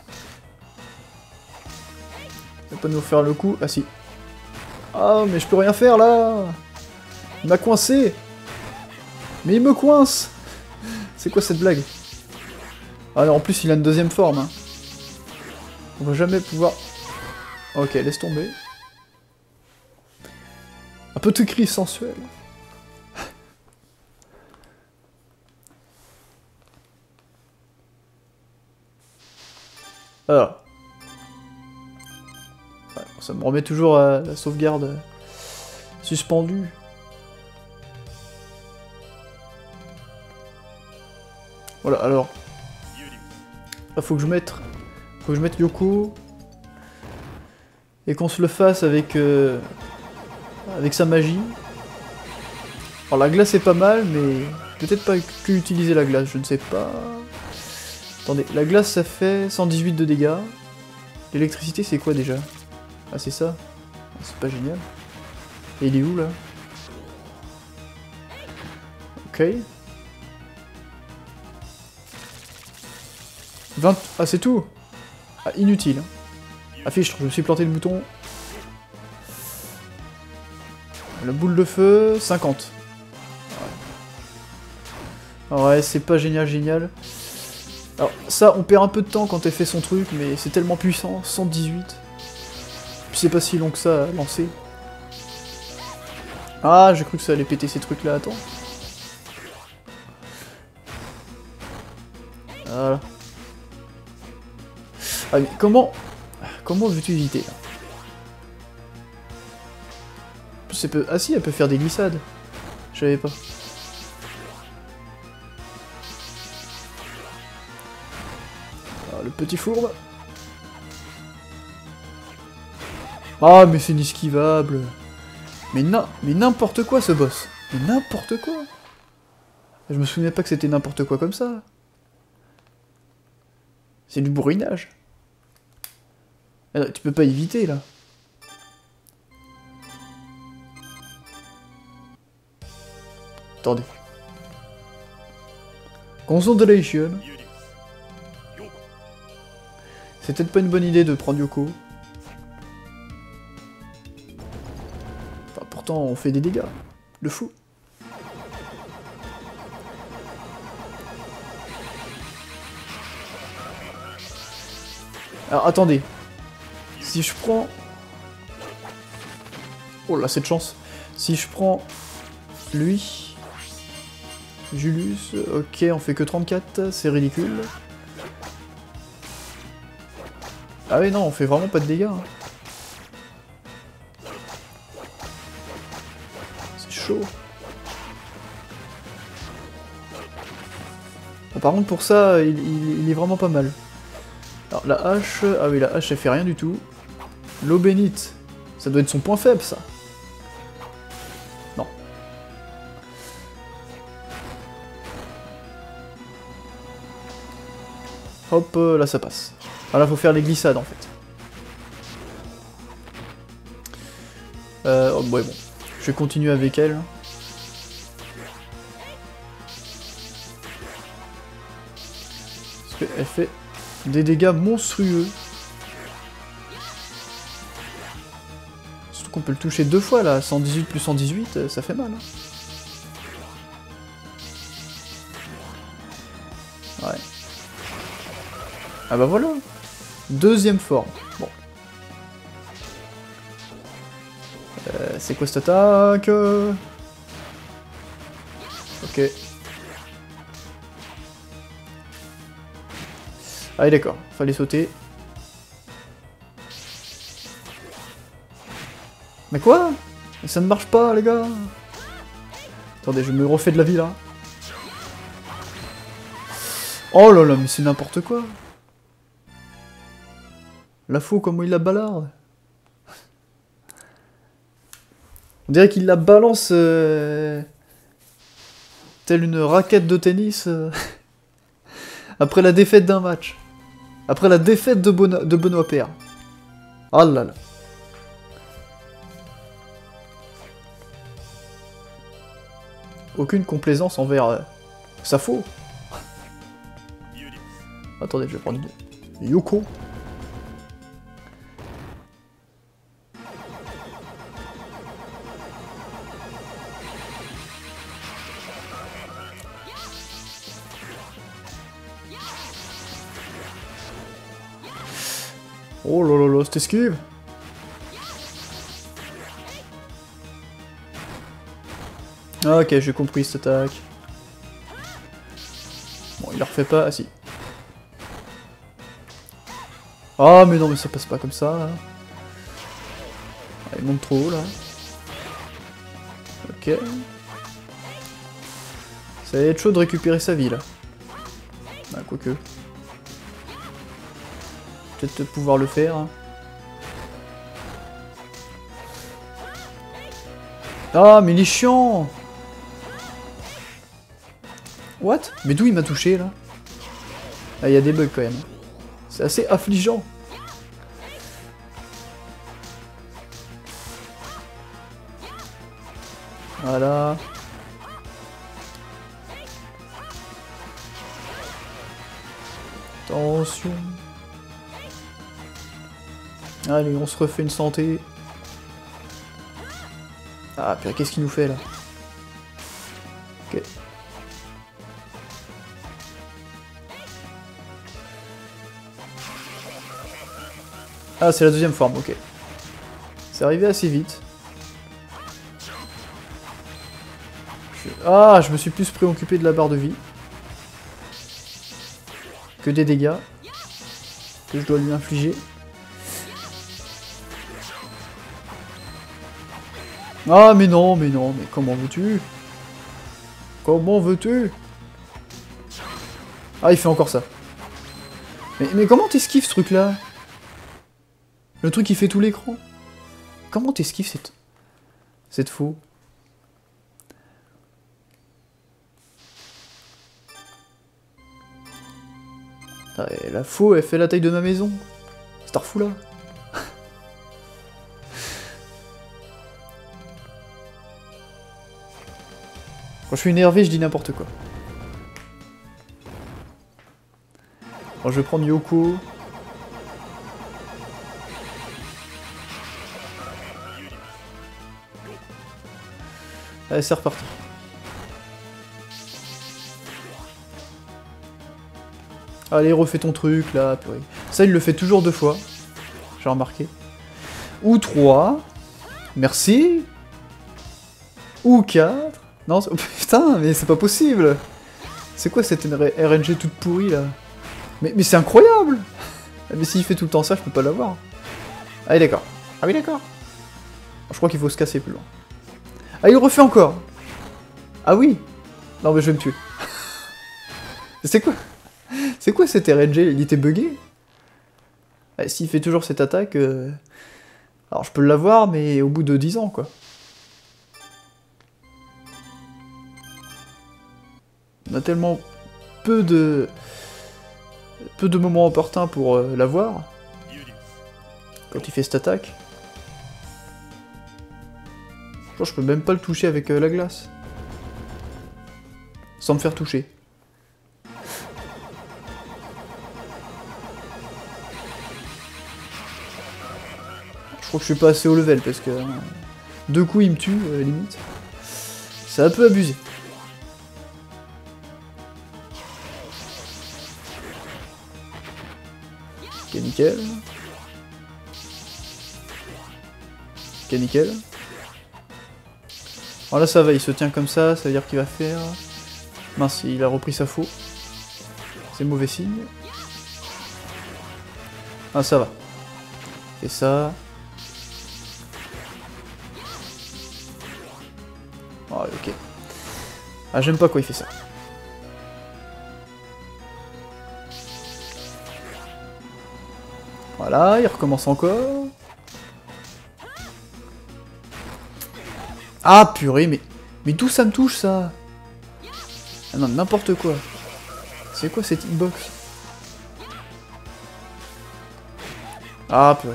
Il va pas nous faire le coup. Ah si. Ah, mais je peux rien faire là. Il m'a coincé. Mais il me coince. C'est quoi cette blague? Ah non, en plus il a une deuxième forme. Hein. On va jamais pouvoir... Ok, laisse tomber. Un petit cri sensuel. Alors. Ouais, ça me remet toujours à la sauvegarde suspendue. Voilà, alors. Là, faut que je mette... Faut que je mette Yoko. Et qu'on se le fasse avec... Euh, avec sa magie. Alors la glace est pas mal, mais... Peut-être pas que utiliser la glace, je ne sais pas... Attendez, la glace ça fait cent dix-huit de dégâts. L'électricité c'est quoi déjà? Ah c'est ça? C'est pas génial. Et il est où là? Ok. vingt... Ah c'est tout? Ah inutile. Affiche, je me suis planté le bouton. La boule de feu, cinquante. Ouais, ouais c'est pas génial génial. Alors ça, on perd un peu de temps quand elle fait son truc, mais c'est tellement puissant, cent dix-huit. Puis c'est pas si long que ça à lancer. Ah, j'ai cru que ça allait péter ces trucs là, attends. Voilà. Ah mais comment... Comment veux-tu éviter là? Peu... Ah si, elle peut faire des glissades. Je savais pas. Le petit fourbe. Ah mais c'est inesquivable. Mais non, mais n'importe quoi ce boss. Mais n'importe quoi. Je me souvenais pas que c'était n'importe quoi comme ça. C'est du bourrinage. Tu peux pas éviter là. Attendez. Concentration. C'est peut-être pas une bonne idée de prendre Yoko. Enfin, pourtant, on fait des dégâts. Le fou. Alors, attendez. Si je prends... Oh là, cette chance. Si je prends... Lui... Julius... Ok, on fait que trente-quatre, c'est ridicule. Ah oui, non, on fait vraiment pas de dégâts. Hein. C'est chaud. Bon, par contre, pour ça, il, il, il est vraiment pas mal. Alors, la hache... Ah oui, la hache, elle fait rien du tout. L'eau bénite, Ça doit être son point faible, ça. Non. Hop, euh, là ça passe. Ah là, faut faire les glissades, en fait. Euh, oh, ouais, bon. Je vais continuer avec elle. Parce qu'elle fait des dégâts monstrueux. Surtout qu'on peut le toucher deux fois, là. cent dix-huit plus cent dix-huit, ça fait mal. Hein. Ouais. Ah bah voilà. Deuxième forme. Bon. Euh, c'est quoi cette attaque? Ok. Allez d'accord, fallait sauter. Mais quoi? Ça ne marche pas les gars. Attendez, je me refais de la vie là. Oh là là, mais c'est n'importe quoi. La faux, comment il la balarde. On dirait qu'il la balance euh, telle une raquette de tennis euh, après la défaite d'un match. Après la défaite de, Beno de Benoît Paire. Ah là là. Aucune complaisance envers euh, sa faux. Attendez, je vais prendre une Yoko. Oh là là là, cette esquive. Ah, ok, j'ai compris cette attaque. Bon, il la refait pas, ah si. Ah mais non, mais ça passe pas comme ça, là. Ah, il monte trop haut, là. Ok. Ça va être chaud de récupérer sa vie, là. Ah, quoique. Peut-être pouvoir le faire. Hein. Ah, mais il est chiant. What? Mais d'où il m'a touché, là? Ah, il y a des bugs, quand même. C'est assez affligeant. Voilà. Attention. Allez, on se refait une santé. Ah, puis qu'est-ce qu'il nous fait, là? Ok. Ah, c'est la deuxième forme, ok. C'est arrivé assez vite. Je... Ah, je me suis plus préoccupé de la barre de vie. Que des dégâts. Que je dois lui infliger. Ah, mais non, mais non, mais comment veux-tu? Comment veux-tu? Ah, il fait encore ça. Mais, mais comment t'esquives ce truc-là? Le truc qui fait tout l'écran. Comment t'esquives cette... cette faux? Ah, la faux, elle fait la taille de ma maison. Starfou là. Quand je suis énervé, je dis n'importe quoi. Alors, je vais prendre Yoko. Allez, c'est reparti. Allez, refais ton truc, là, purée. Ça, il le fait toujours deux fois. J'ai remarqué. Ou trois. Merci. Ou quatre. Non, oh, putain, mais c'est pas possible. C'est quoi cette R N G toute pourrie, là? Mais, mais c'est incroyable. Mais s'il fait tout le temps ça, je peux pas l'avoir. Allez, d'accord. Ah oui, d'accord. Je crois qu'il faut se casser plus loin. Ah, il le refait encore. Ah oui. Non, mais je vais me tuer. C'est quoi? C'est quoi cet R N G? Il était bugué? Ah, s'il fait toujours cette attaque... Euh... Alors je peux l'avoir, mais au bout de dix ans, quoi. On a tellement peu de... peu de moments opportuns pour euh, l'avoir. Quand il fait cette attaque. Genre, je peux même pas le toucher avec euh, la glace. Sans me faire toucher. Je crois que je suis pas assez haut level parce que... Euh, deux coups il me tue, euh, limite. C'est un peu abusé. Ok, nickel. Ok, nickel. Alors là ça va, il se tient comme ça, ça veut dire qu'il va faire... Mince, il a repris sa faux. C'est mauvais signe. Ah ça va. Et ça... Ah ok. Ah j'aime pas quand il fait ça. Voilà, il recommence encore. Ah purée, mais... Mais d'où ça me touche ça? Ah non, n'importe quoi. C'est quoi cette hitbox? Ah purée.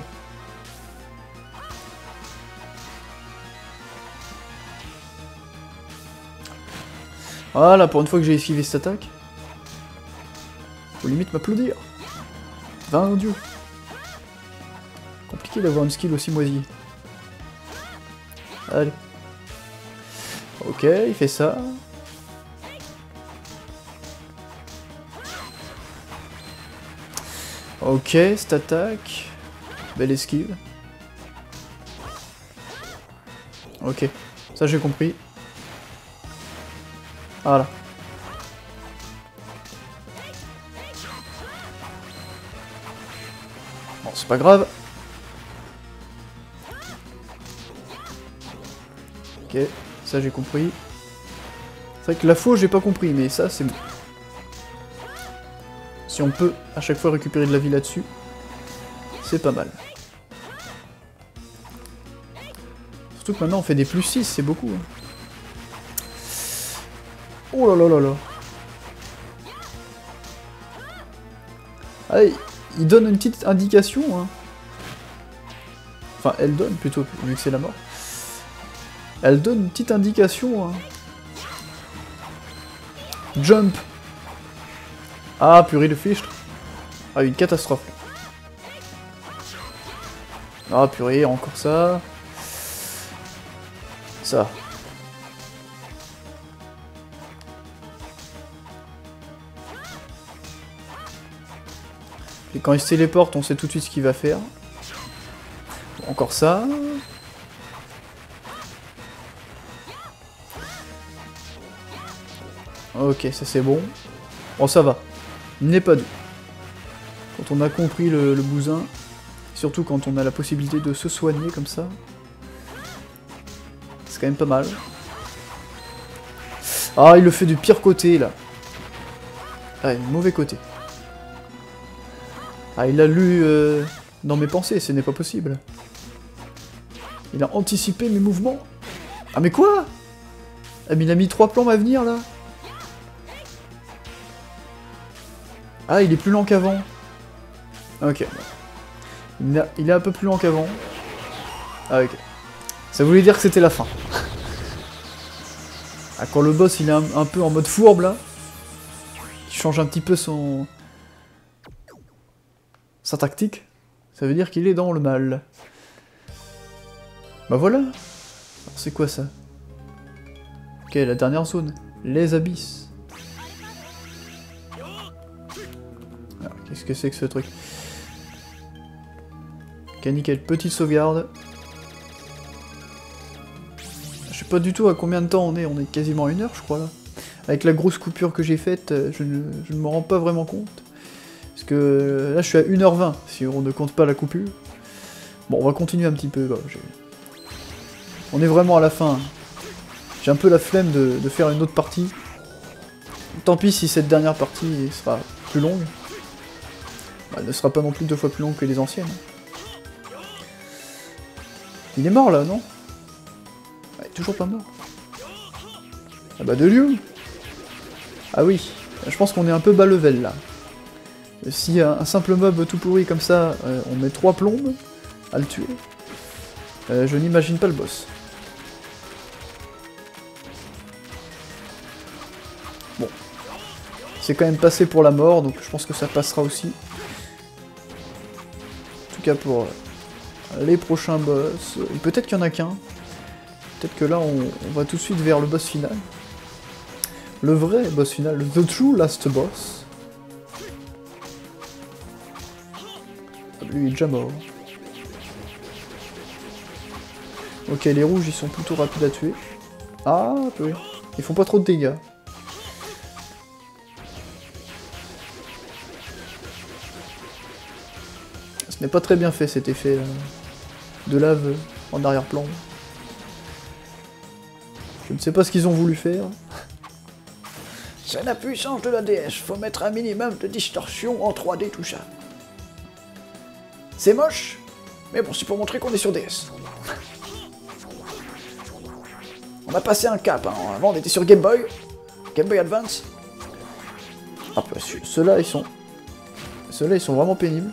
Voilà, pour une fois que j'ai esquivé cette attaque. Faut limite m'applaudir. vingt dieu. Compliqué d'avoir une skill aussi moisie. Allez. Ok, il fait ça. Ok, cette attaque. Belle esquive. Ok, ça j'ai compris. Voilà. Bon, c'est pas grave. Ok, ça j'ai compris. C'est vrai que la faux j'ai pas compris, mais ça c'est bon. Si on peut à chaque fois récupérer de la vie là-dessus, c'est pas mal. Surtout que maintenant on fait des plus six, c'est beaucoup. Hein. Oh là là là là. Allez, il donne une petite indication. Hein. Enfin, elle donne plutôt, vu que c'est la mort. Elle donne une petite indication. Hein. Jump. Ah, purée de fichtre. Ah, une catastrophe. Ah, purée, encore ça. Ça. Et quand il se téléporte, on sait tout de suite ce qu'il va faire. Encore ça. Ok, ça c'est bon. Bon, ça va. Il n'est pas doux. Quand on a compris le, le bousin, surtout quand on a la possibilité de se soigner comme ça, c'est quand même pas mal. Ah, il le fait du pire côté, là. Ah, du mauvais côté. Ah, il a lu euh, dans mes pensées, ce n'est pas possible. Il a anticipé mes mouvements. Ah, mais quoi? Ah, mais il a mis trois plombs à venir, là. Ah, il est plus lent qu'avant. Ok. Il, a, il est un peu plus lent qu'avant. Ah, ok. Ça voulait dire que c'était la fin. Ah, quand le boss, il est un, un peu en mode fourbe, là. Il change un petit peu son... sa tactique. Ça veut dire qu'il est dans le mal. Bah voilà. Alors, c'est quoi, ça? Ok, la dernière zone. Les abysses. Qu'est-ce que c'est que ce truc? Ok, nickel, petite sauvegarde. Je sais pas du tout à combien de temps on est, on est quasiment à une heure je crois là. Avec la grosse coupure que j'ai faite, je ne, je ne me rends pas vraiment compte. Parce que là je suis à une heure vingt, si on ne compte pas la coupure. Bon, on va continuer un petit peu. Bah, on est vraiment à la fin. J'ai un peu la flemme de, de faire une autre partie. Tant pis si cette dernière partie sera plus longue. Elle ne sera pas non plus deux fois plus longue que les anciennes. Il est mort là, non? Ouais, toujours pas mort. Ah bah de lieu. Ah oui, je pense qu'on est un peu bas level là. Si un, un simple mob tout pourri comme ça, euh, on met trois plombes à le tuer, euh, je n'imagine pas le boss. Bon. C'est quand même passé pour la mort, donc je pense que ça passera aussi. En tout cas pour euh, les prochains boss. Peut-être qu'il y en a qu'un. Peut-être que là on, on va tout de suite vers le boss final. Le vrai boss final, the true last boss. Lui il est déjà mort. Ok, les rouges ils sont plutôt rapides à tuer. Ah, oui. Ils font pas trop de dégâts. Ce n'est pas très bien fait cet effet euh, de lave en arrière-plan. Je ne sais pas ce qu'ils ont voulu faire. C'est la puissance de la déesse, faut mettre un minimum de distorsion en trois D tout ça. C'est moche, mais bon, c'est pour montrer qu'on est sur D S. On a passé un cap, hein. Avant on était sur Game Boy, Game Boy Advance. Ah, bah, ceux-là ils sont... Ceux-là ils sont vraiment pénibles.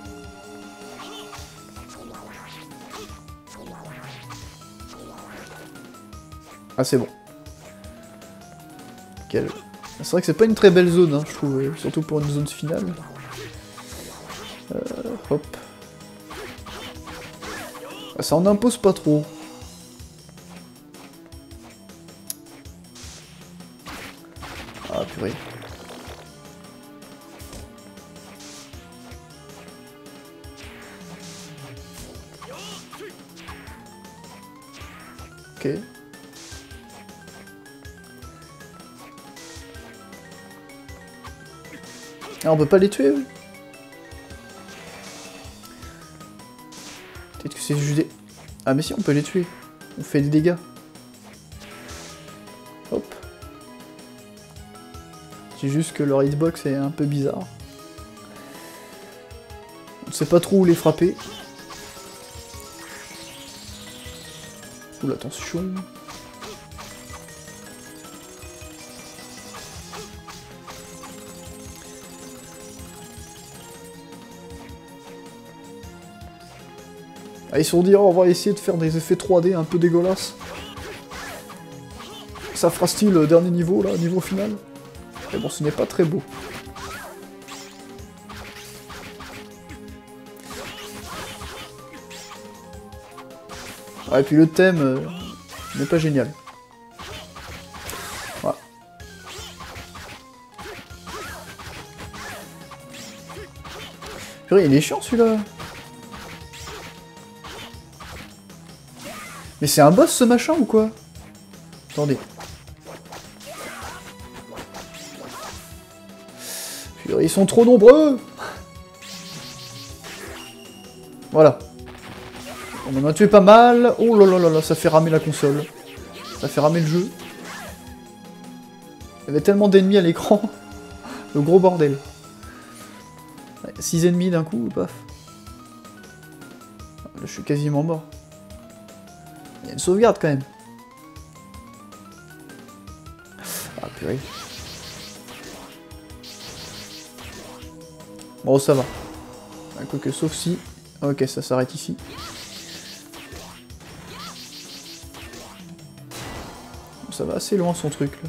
Ah c'est bon. Quel... C'est vrai que c'est pas une très belle zone, hein, je trouve, surtout pour une zone finale. Euh, hop. Ah, ça en impose pas trop. Ah purée. Ok. Ah, on peut pas les tuer, oui. Peut-être que c'est juste des... Ah mais si, on peut les tuer. On fait des dégâts. Hop. C'est juste que leur hitbox est un peu bizarre. On ne sait pas trop où les frapper. Oula, attention. Ah, ils se sont dit, oh, on va essayer de faire des effets trois D un peu dégueulasses. Ça fera style euh, dernier niveau, là, niveau final. Mais bon, ce n'est pas très beau. Ah, et puis le thème euh, n'est pas génial. Voilà. Purée, il est chiant celui-là. Mais c'est un boss ce machin ou quoi? Attendez. Purée, ils sont trop nombreux. Voilà. On en a tué pas mal. Oh là là là là, ça fait ramer la console. Ça fait ramer le jeu. Il y avait tellement d'ennemis à l'écran. Le gros bordel. six ennemis d'un coup, paf. Là, je suis quasiment mort. Il y a une sauvegarde quand même. Ah purée. Bon, ça va. Quoique, sauf si... Ok, ça s'arrête ici. Ça va assez loin son truc là.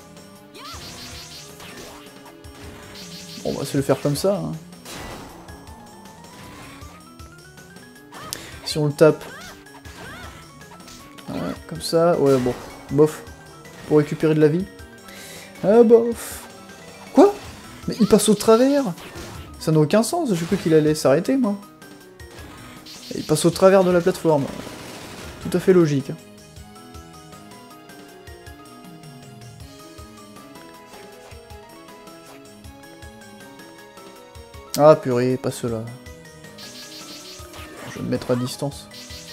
Bon, on va se le faire comme ça. Hein. Si on le tape... Ouais, comme ça, ouais, bon, bof. Pour récupérer de la vie. Ah, bof. Quoi? Mais il passe au travers? Ça n'a aucun sens, je crois qu'il allait s'arrêter, moi. Il passe au travers de la plateforme. Tout à fait logique. Ah, purée, pas ceux-là. Je vais me mettre à distance.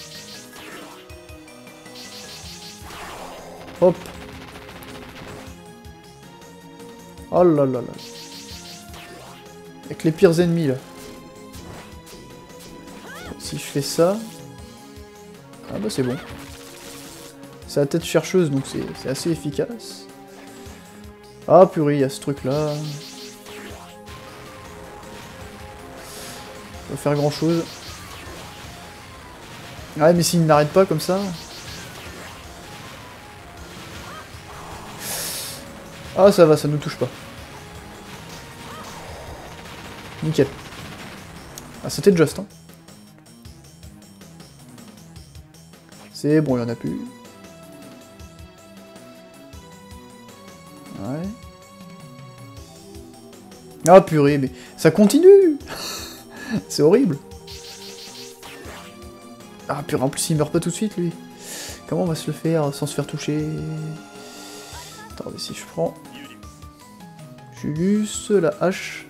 Hop. Oh là là là. Avec les pires ennemis là. Si je fais ça... Ah bah c'est bon. C'est la tête chercheuse, donc c'est assez efficace. Ah purée, il y a ce truc là. Ça va faire grand chose. Ouais, mais s'il n'arrête pas comme ça... Ah ça va, ça nous touche pas. Nickel. Ah c'était juste, hein. C'est bon, il y en a plus. Ouais. Ah purée, mais ça continue. C'est horrible. Ah purée, en plus il meurt pas tout de suite lui. Comment on va se le faire sans se faire toucher? Attendez, si je prends... Julius, la hache...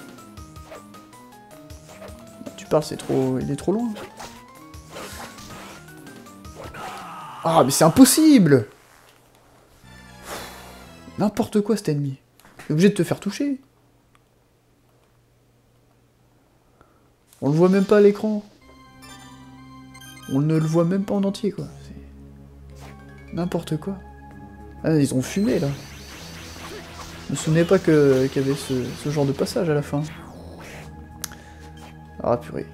Tu parles, c'est trop... Il est trop loin. Ah mais c'est impossible. N'importe quoi cet ennemi. T'es obligé de te faire toucher. On le voit même pas à l'écran. On ne le voit même pas en entier, quoi. C'est n'importe quoi. Ah, ils ont fumé, là. Je me souvenais pas que qu'il y avait ce, ce genre de passage à la fin. Ah, purée.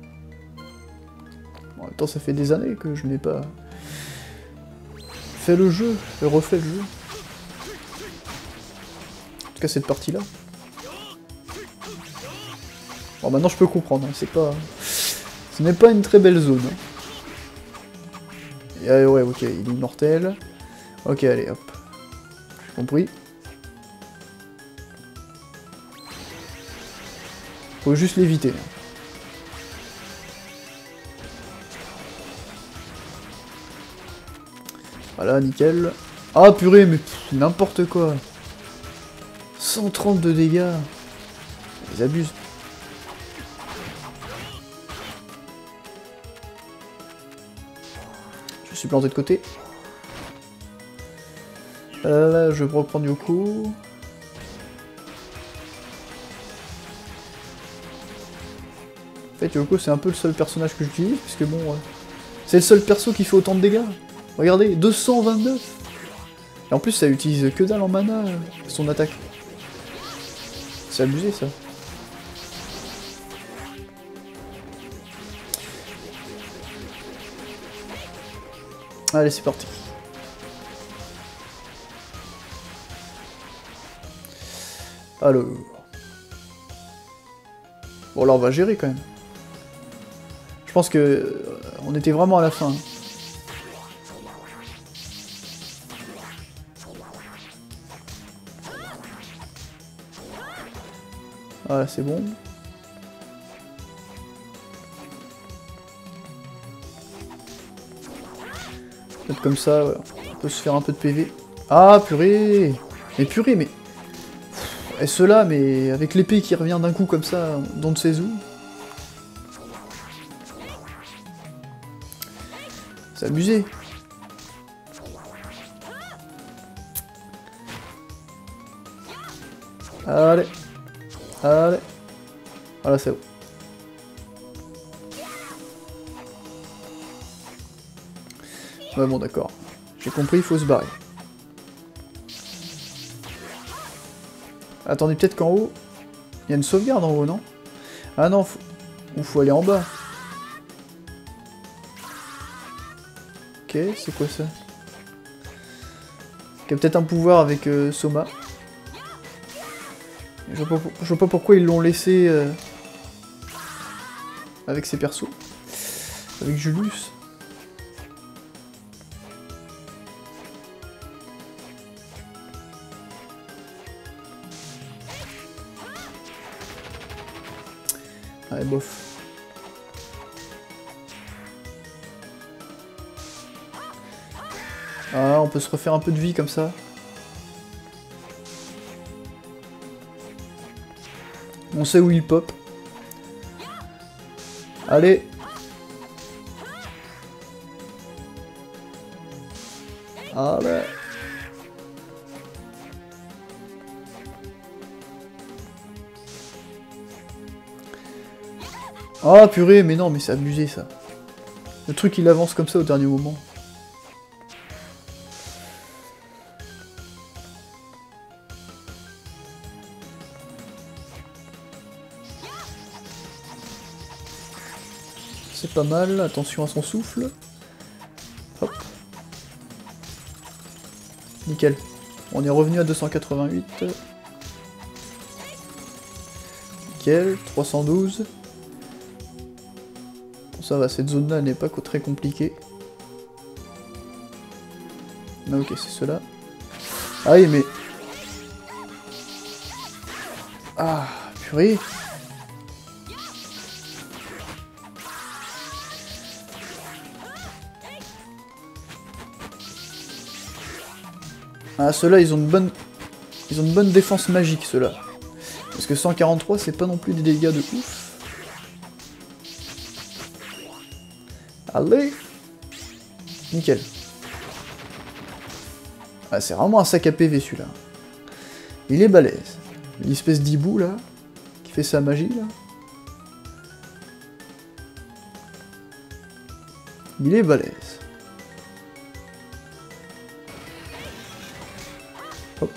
En même temps, ça fait des années que je n'ai pas fait le jeu, et refait le jeu. En tout cas, cette partie-là. Bon, maintenant, je peux comprendre, hein. C'est pas... Ce n'est pas une très belle zone. Et, euh, ouais, ok, il est immortel. Ok, allez, hop. J'ai compris. Faut juste l'éviter. Voilà, nickel. Ah, purée, mais n'importe quoi. cent trente de dégâts. Ils abusent. Je suis planté de côté. Là, là, je vais reprendre Yoko. En fait, Yoko, c'est un peu le seul personnage que j'utilise, puisque bon... Euh, c'est le seul perso qui fait autant de dégâts. Regardez, deux cent vingt-neuf. Et en plus, ça utilise que dalle en mana, euh, son attaque. C'est abusé, ça. Allez, c'est parti. Alors... Bon, là, on va gérer, quand même. Je pense que... Euh, on était vraiment à la fin. Voilà, c'est bon. Peut-être comme ça, ouais. On peut se faire un peu de P V. Ah, purée. Mais purée, mais... Et ceux-là, mais avec l'épée qui revient d'un coup comme ça, d'on ne sait où. C'est abusé. Allez. Allez. Voilà, c'est bon. Ouais, bon, d'accord. J'ai compris, il faut se barrer. Attendez, peut-être qu'en haut... Il y a une sauvegarde en haut, non? Ah non, faut... Ou faut aller en bas. Ok, c'est quoi ça? Il y a peut-être un pouvoir avec euh, Soma. Je vois, pas, je vois pas pourquoi ils l'ont laissé euh, avec ses persos. Avec Julius. Ouais, bof. Ah, on peut se refaire un peu de vie comme ça. On sait où il pop. Allez. Allez. Ah purée, mais non, mais c'est abusé ça. Le truc il avance comme ça au dernier moment. C'est pas mal, attention à son souffle. Hop. Nickel. On est revenu à deux cent quatre-vingt-huit. Nickel, trois cent douze. Bon, ça va, cette zone-là n'est pas très compliquée. Ah, ok, c'est cela. Ah oui, mais... Ah, purée. Ah, ceux-là, ils ont une bonne... Ils ont une bonne défense magique, ceux-là. Parce que cent quarante-trois, c'est pas non plus des dégâts de ouf. Allez. Nickel. Ah, c'est vraiment un sac à P V, celui-là. Il est balèze. Une espèce d'hibou, là, qui fait sa magie, là. Il est balèze. Hop.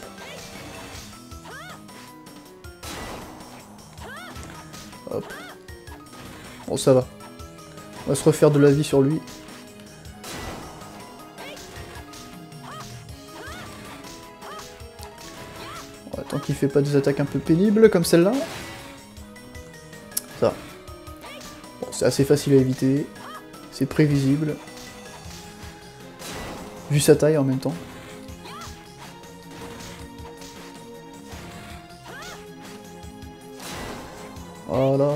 Hop. Bon, ça va. On va se refaire de la vie sur lui. Ouais, tant qu'il fait pas des attaques un peu pénibles comme celle-là. Ça. Bon, c'est assez facile à éviter. C'est prévisible. Vu sa taille en même temps. Voilà.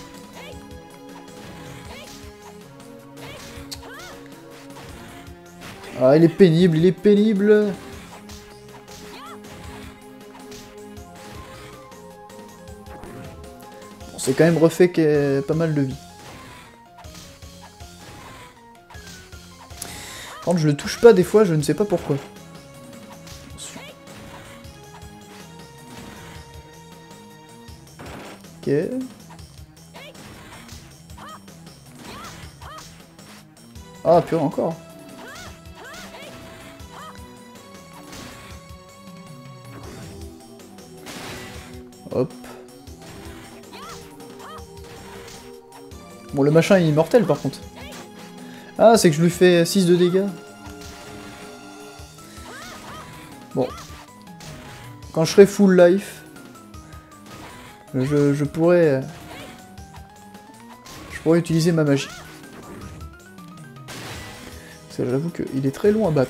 Ah, il est pénible, il est pénible. On s'est quand même refait qu'il y ait pas mal de vie. Quand je le touche pas des fois, je ne sais pas pourquoi. Ok. Ah, purée encore. Hop. Bon, le machin est immortel par contre. Ah, c'est que je lui fais six de dégâts. Bon. Quand je serai full life, je, je pourrais... Je pourrais utiliser ma magie. Parce que j'avoue qu'il est très long à battre.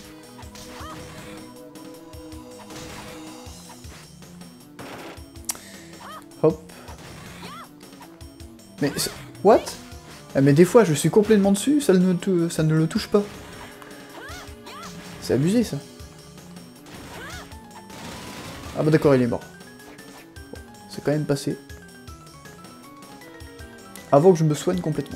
Hop. Mais... What? Ah, mais des fois, je suis complètement dessus, ça ne, ça ne le touche pas. C'est abusé, ça. Ah bah d'accord, il est mort. Bon, c'est quand même passé. Avant que je me soigne complètement.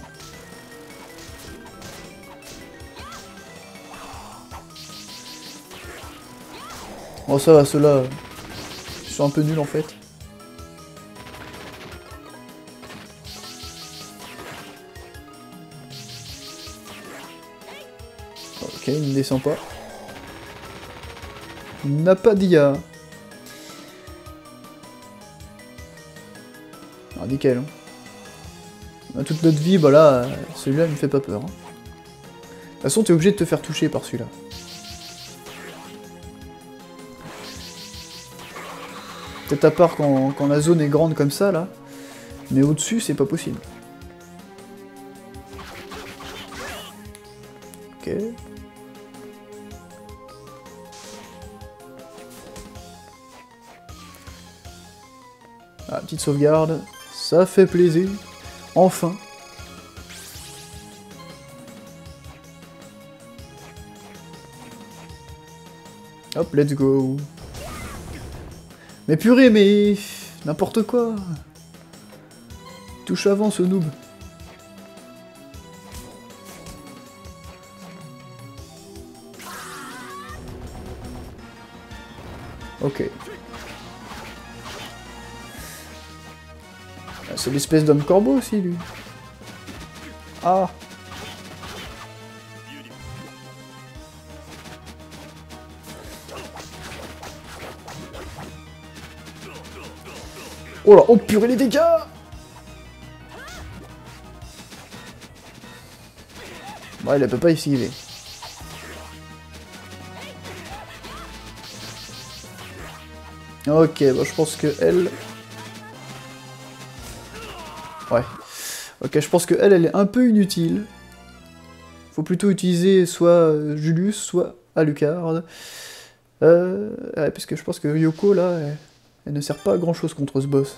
Bon, ça va, ceux-là, ils sont un peu nuls en fait. Ok, il ne descend pas. Il n'a pas d'I A. Ah, nickel. Hein. On a toute notre vie, bah là, celui-là, il me fait pas peur. Hein. De toute façon, t'es obligé de te faire toucher par celui-là. Peut-être à part quand, quand la zone est grande comme ça, là. Mais au-dessus, c'est pas possible. Ok. Ah, petite sauvegarde. Ça fait plaisir. Enfin. Hop, let's go. Mais purée, mais... N'importe quoi. Touche avant, ce noob. Ok. Ah, c'est l'espèce d'homme corbeau aussi, lui. Ah. Oh là, oh purée les dégâts! Ouais, elle peut pas esquiver. Ok, bah, je pense que elle... Ouais. Ok, je pense que elle, elle est un peu inutile. Faut plutôt utiliser soit Julius, soit Alucard. Euh... Ouais, parce que je pense que Yoko, là, elle, elle ne sert pas à grand chose contre ce boss.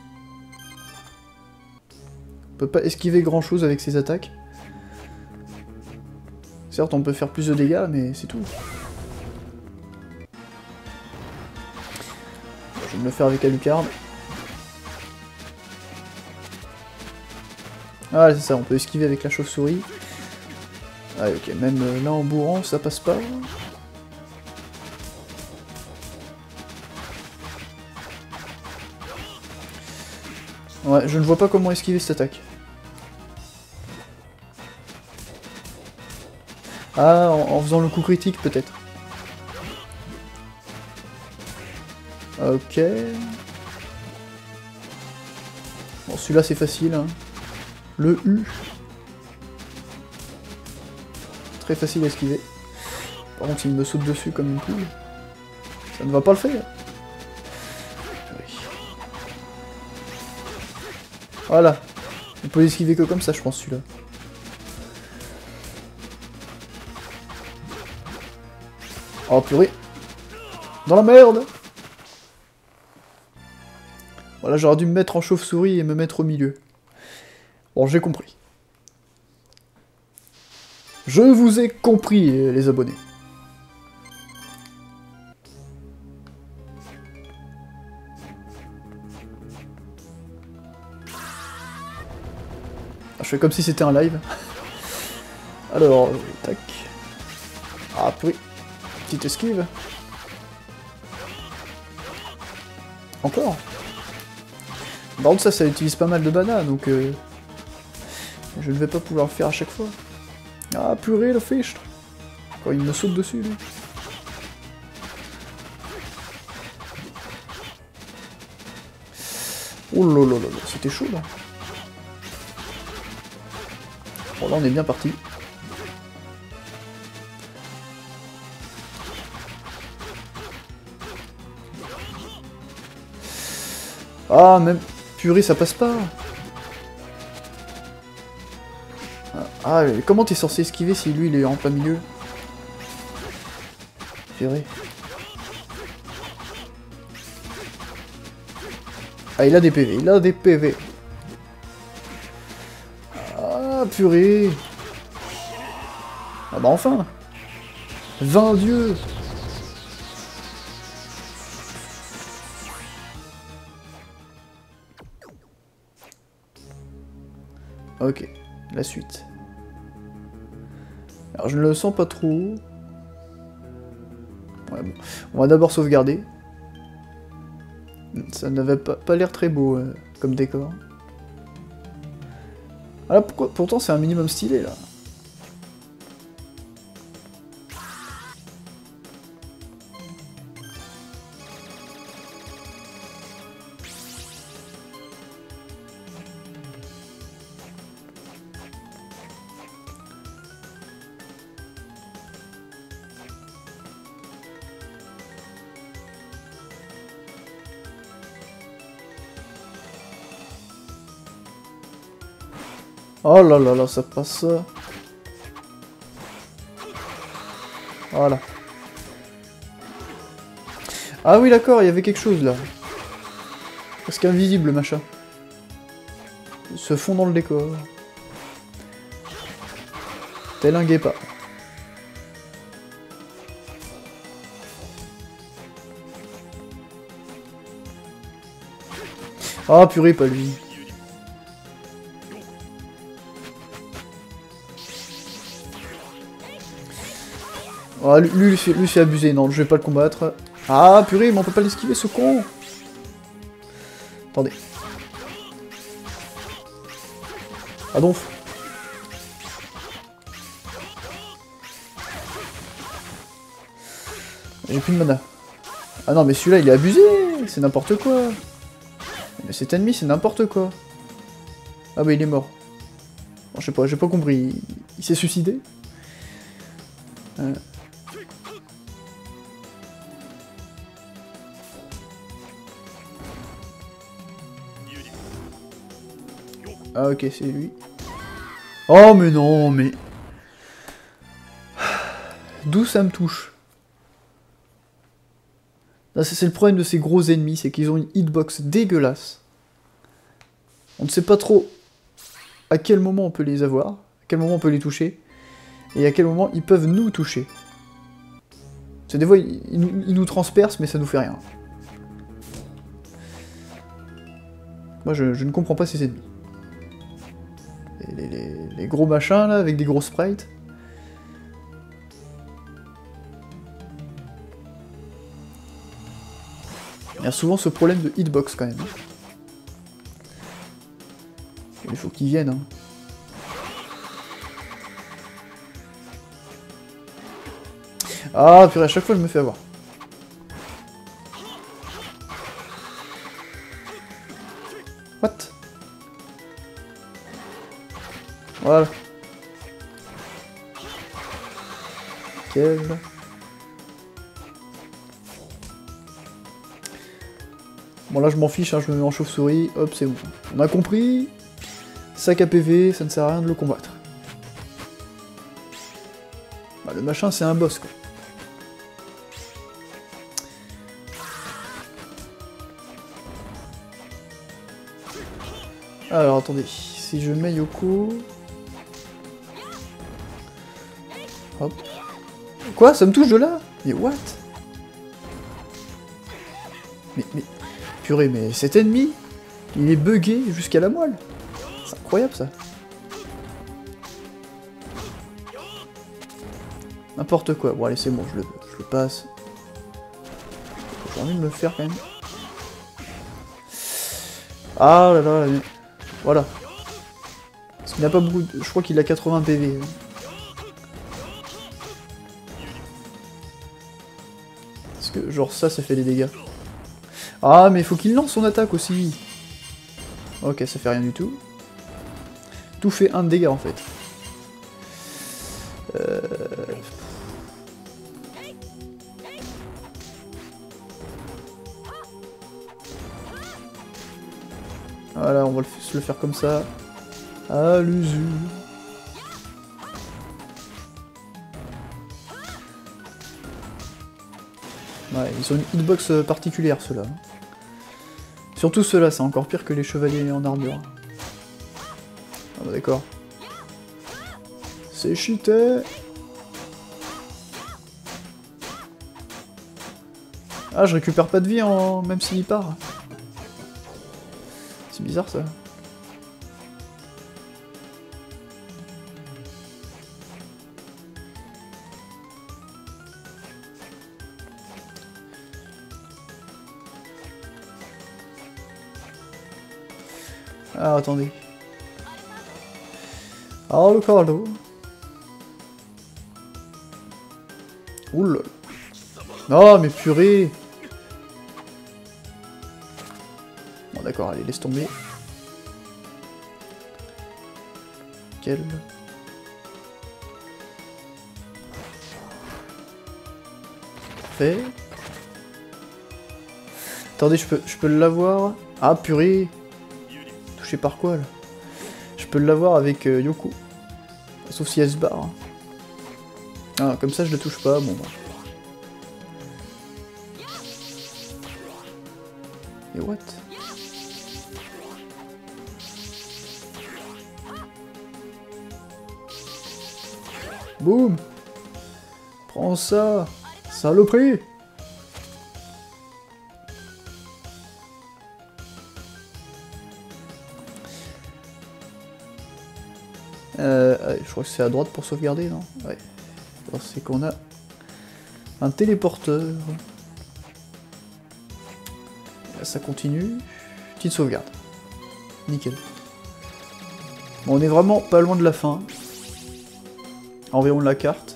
On peut pas esquiver grand chose avec ses attaques. Certes, on peut faire plus de dégâts, mais c'est tout. Je vais me le faire avec Alucard. Ah, c'est ça, on peut esquiver avec la chauve-souris. Ah, ok, même là en bourrant, ça passe pas. Ouais, je ne vois pas comment esquiver cette attaque. Ah, en, en faisant le coup critique, peut-être. Ok. Bon, celui-là, c'est facile. Hein. Le U. Très facile à esquiver. Par contre, il me saute dessus comme une poule. Ça ne va pas le faire. Oui. Voilà. On peut l'esquiver que comme ça, je pense, celui-là. Oh purée. Dans la merde. Voilà, j'aurais dû me mettre en chauve-souris et me mettre au milieu. Bon, j'ai compris. Je vous ai compris, les abonnés. Je fais comme si c'était un live. Alors, tac. Ah, purée. Petite esquive. Encore. Par contre, ça, ça utilise pas mal de mana, donc... Euh, je ne vais pas pouvoir le faire à chaque fois. Ah, purée, le fichtre. Quand il me saute dessus, lui. Oh là là là là, c'était chaud, là. Bon, là, on est bien parti. Ah, même... Purée, ça passe pas. Ah, comment t'es censé esquiver si lui, il est en plein milieu? Purée. Ah, il a des P V, il a des P V. Ah, purée. Ah bah enfin. vingt dieux. Ok, la suite. Alors je ne le sens pas trop. Ouais, bon. On va d'abord sauvegarder. Ça n'avait pas, pas l'air très beau euh, comme décor. Ah là, pourquoi, pourtant c'est un minimum stylé là. Oh là là là, ça passe. Voilà. Ah oui, d'accord, il y avait quelque chose là. Presque invisible, le machin. Il se fond dans le décor. Tel un guépard. Ah purée, pas lui. Ah, lui, lui, lui c'est abusé, non, je vais pas le combattre. Ah, purée, mais on peut pas l'esquiver, ce con. Attendez. Ah, donc. J'ai plus de mana. Ah non, mais celui-là, il est abusé. C'est n'importe quoi. Mais cet ennemi, c'est n'importe quoi. Ah bah il est mort. Bon, je sais pas, j'ai pas compris. Il, il s'est suicidé euh. Ah ok, c'est lui. Oh mais non, mais... D'où ça me touche? C'est le problème de ces gros ennemis, c'est qu'ils ont une hitbox dégueulasse. On ne sait pas trop à quel moment on peut les avoir, à quel moment on peut les toucher, et à quel moment ils peuvent nous toucher. C'est des fois, ils, ils, ils nous transpercent, mais ça nous fait rien. Moi, je, je ne comprends pas ces ennemis. Les, les, les gros machins, là, avec des gros sprites. Il y a souvent ce problème de hitbox, quand même. Il faut qu'ils viennent, hein. Ah, purée, à chaque fois, je me fais avoir. What? Voilà. Quel... Bon, là, je m'en fiche, hein, je me mets en chauve-souris. Hop, c'est bon. On a compris. Sac à P V, ça ne sert à rien de le combattre. Bah, le machin, c'est un boss, quoi. Alors, attendez. Si je mets Yoko... Hop. Quoi? Ça me touche de là? Mais what? Mais, mais... Purée, mais cet ennemi, il est bugué jusqu'à la moelle. C'est incroyable, ça. N'importe quoi. Bon, allez, c'est bon, je le, je le passe. J'ai envie de me le faire, quand même. Ah là là, mais... Voilà. Parce qu'il n'a pas beaucoup de... Je crois qu'il a quatre-vingts P V. Parce que, genre, ça, ça fait des dégâts. Ah, mais il faut qu'il lance son attaque aussi. Ok, ça fait rien du tout. Tout fait un de dégâts, en fait. Euh... Voilà, on va se le faire comme ça. À l'usure. Ouais, ils ont une hitbox particulière, ceux-là. Surtout ceux-là, c'est encore pire que les chevaliers en armure. Ah bah d'accord. C'est cheaté. Ah, je récupère pas de vie en... même s'il part. C'est bizarre, ça. Ah, attendez. Alors, le cordeau. Oula. Non, mais purée. Bon, d'accord, allez, laisse tomber. Quel... Fait. Attendez, je peux, je peux l'avoir. Ah, purée. Touché par quoi, là? Je peux l'avoir avec euh, Yoko. Sauf si elle se barre. Ah, comme ça, je le touche pas. Bon, bah. Et what? Boum! Prends ça! Saloperie! Euh, je crois que c'est à droite pour sauvegarder, non? Ouais. C'est qu'on a un téléporteur. Là, ça continue. Petite sauvegarde. Nickel. Bon, on est vraiment pas loin de la fin. Enverrons la carte.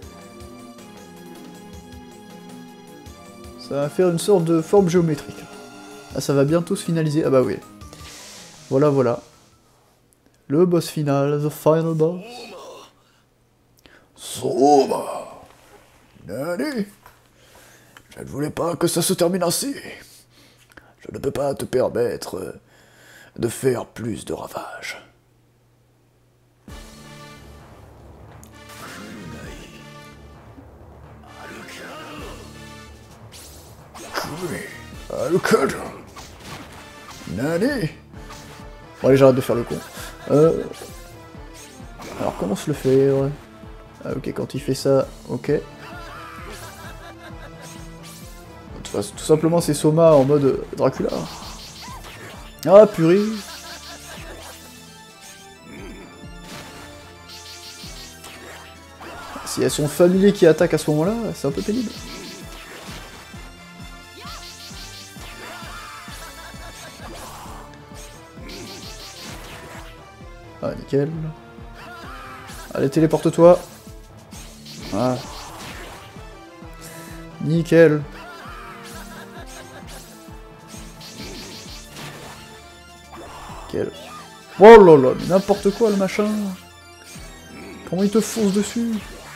Ça va faire une sorte de forme géométrique. Ah, ça va bientôt se finaliser. Ah bah oui. Voilà, voilà. Le boss final, the final boss.
Soma! Nani? Je ne voulais pas que ça se termine ainsi. Je ne peux pas te permettre de faire plus de ravages. Alucard. Nani?
Bon allez, j'arrête de faire le con. Euh... Alors comment se le faire? Ah ok, quand il fait ça, ok. Tout simplement c'est Soma en mode Dracula. Ah purée. S'il y a son familier qui attaque à ce moment-là, c'est un peu pénible. Ah nickel. Allez, téléporte-toi. Ah. Nickel. Nickel. Oh là là, mais n'importe quoi le machin. Comment il te fonce dessus?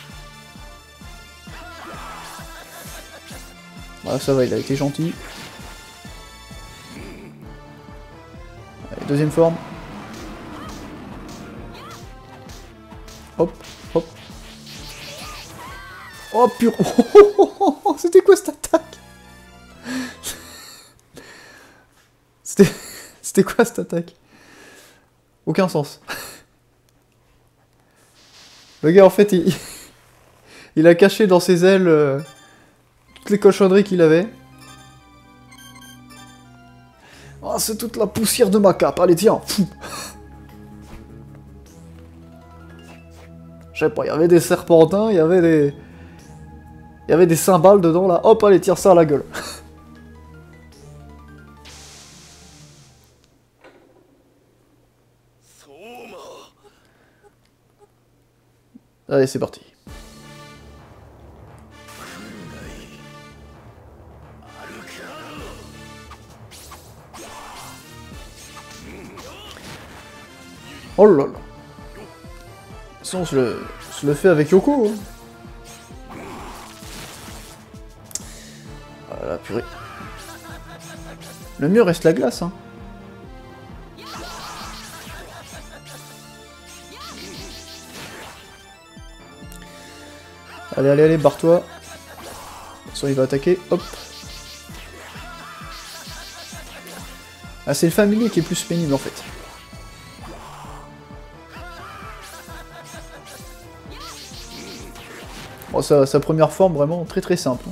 Voilà, ça va, il a été gentil. Allez, deuxième forme. Hop, hop. Oh pur. C'était quoi cette attaque? C'était... C'était quoi cette attaque? Aucun sens. Le gars en fait il... il a caché dans ses ailes euh, toutes les cochonneries qu'il avait.
Ah, c'est toute la poussière de ma cape, allez tiens.
Je sais pas, il y avait des serpentins, il y avait des... Il y avait des cymbales dedans, là. Hop, allez, tire ça à la gueule. Allez, c'est parti. Oh là là. Sinon, je le, je le fais avec Yoko. Hein. Voilà, purée. Le mieux reste la glace. Hein. Allez, allez, allez, barre-toi. Soit il va attaquer. Hop. Ah, c'est le familier qui est plus pénible en fait. Bon, sa, sa première forme, vraiment très très simple.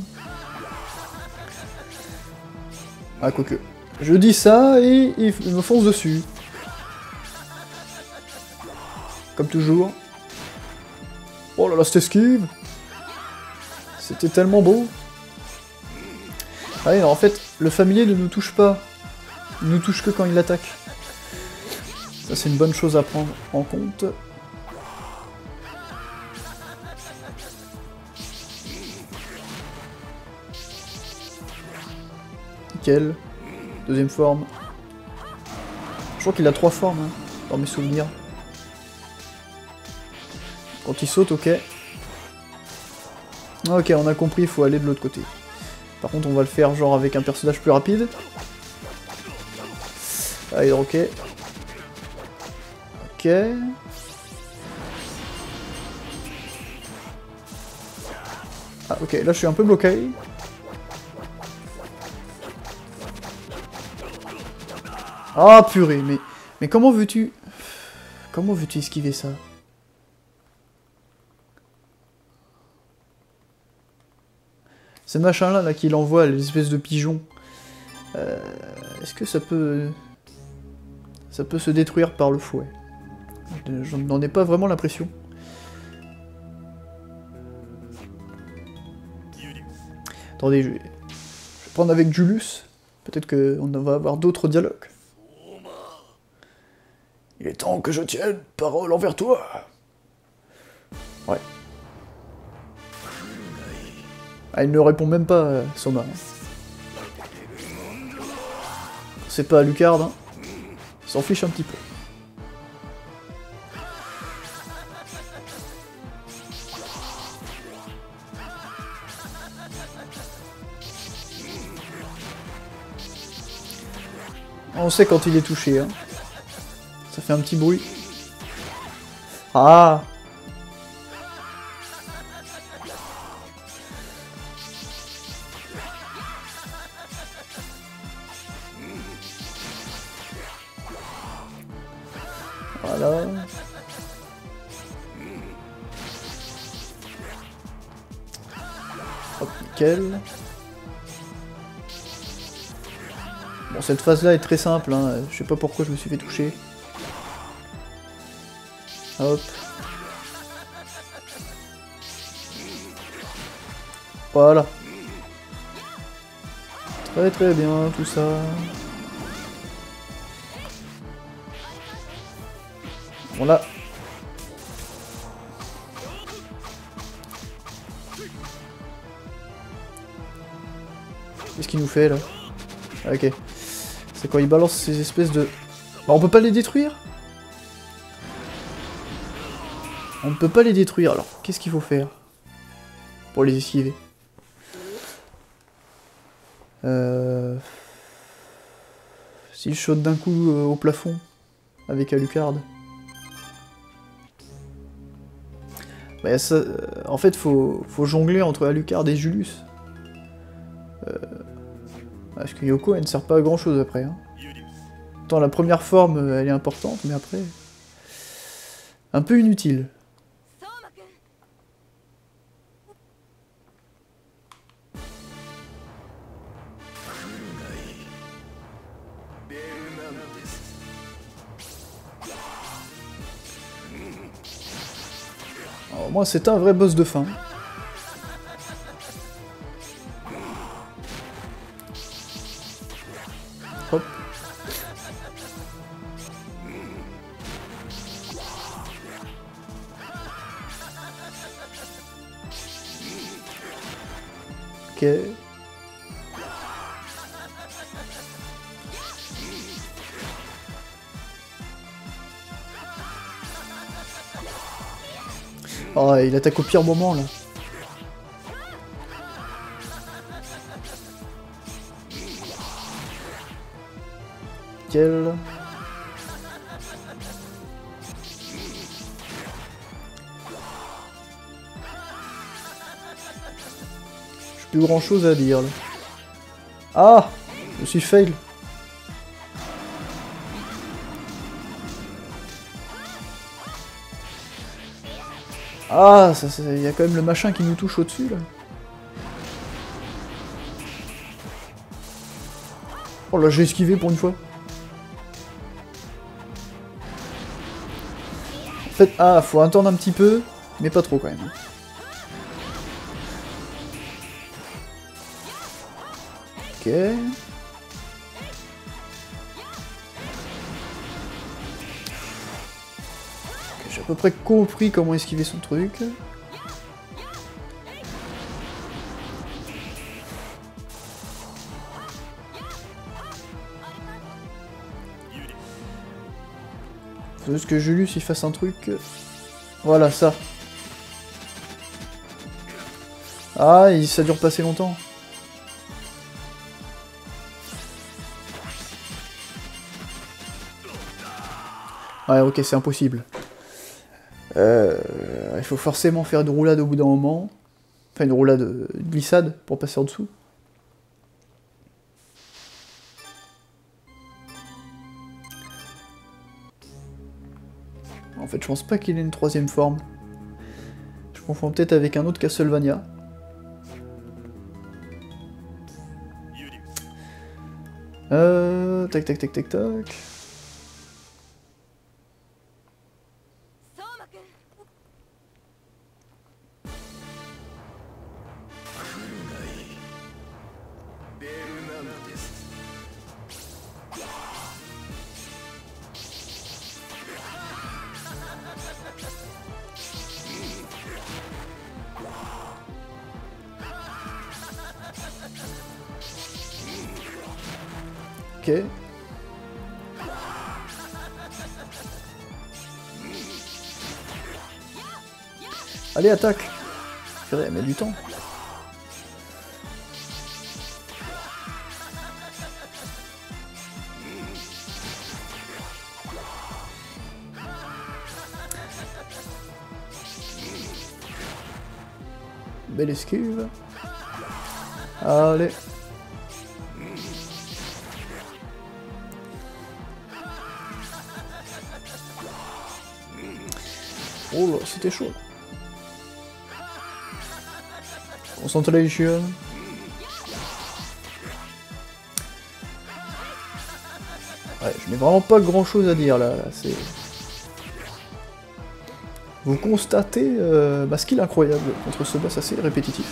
Ah, quoique. Je dis ça et il me fonce dessus. Comme toujours. Oh là là, cette esquive! C'était tellement beau. Ah oui, alors en fait, le familier ne nous touche pas. Il nous touche que quand il attaque. Ça, c'est une bonne chose à prendre en compte. Nickel. Deuxième forme. Je crois qu'il a trois formes, hein, dans mes souvenirs. Quand il saute, ok. Ok, on a compris, il faut aller de l'autre côté. Par contre, on va le faire genre avec un personnage plus rapide. Allez, ok. Ok. Ah, ok, là je suis un peu bloqué. Ah, purée, mais, mais comment veux-tu... Comment veux-tu esquiver ça? Ces machins-là, là, qu'il envoie, les espèces de pigeons, euh, est-ce que ça peut... Ça peut se détruire par le fouet? Je n'en ai pas vraiment l'impression. Attendez, je vais... je vais prendre avec Julius. Peut-être qu'on va avoir d'autres dialogues.
Il est temps que je tienne parole envers toi.
Ouais. Ah, il ne répond même pas, euh, Soma. C'est pas Alucard, hein. Il s'en fiche un petit peu. On sait quand il est touché, hein. Ça fait un petit bruit. Ah! Voilà. Hop, nickel. Bon, cette phase-là est très simple, hein. Je sais pas pourquoi je me suis fait toucher. Hop. Voilà. Très très bien, tout ça. Voilà. Qu'est-ce qu'il nous fait là? Ah, ok. C'est quand il balance ces espèces de... Bah, on peut pas les détruire? On ne peut pas les détruire, alors qu'est-ce qu'il faut faire pour les esquiver? Euh... S'il saute d'un coup euh, au plafond avec Alucard. Bah, ça, euh, en fait, faut, faut jongler entre Alucard et Julius. Euh... Parce que Yoko, elle ne sert pas à grand chose après. Hein. Tant la première forme, elle est importante, mais après... Un peu inutile. Alors moi, c'est un vrai boss de fin. Hop. Ok. Oh, il attaque au pire moment là. Quel... J'ai plus grand chose à dire là. Ah, je me suis fail. Ah, il y a quand même le machin qui nous touche au-dessus, là. Oh là, j'ai esquivé pour une fois. En fait, ah, faut attendre un petit peu, mais pas trop quand même. Ok. J'ai à peu près compris comment esquiver son truc. Faut juste que Julius il fasse un truc. Voilà, ça. Ah, il, ça dure pas assez longtemps. Ouais, ok, c'est impossible. Euh, il faut forcément faire une roulade au bout d'un moment. Enfin, une roulade, une glissade pour passer en dessous. En fait, je pense pas qu'il ait une troisième forme. Je confonds peut-être avec un autre Castlevania. Euh... Tac, tac, tac, tac, tac... Ok. Allez, attaque. Purée, elle met du temps. Belle esquive. Allez. Oh là, c'était chaud. Concentration. Ouais, je n'ai vraiment pas grand chose à dire là, là c'est... Vous constatez euh, ma skill incroyable contre ce boss assez répétitif.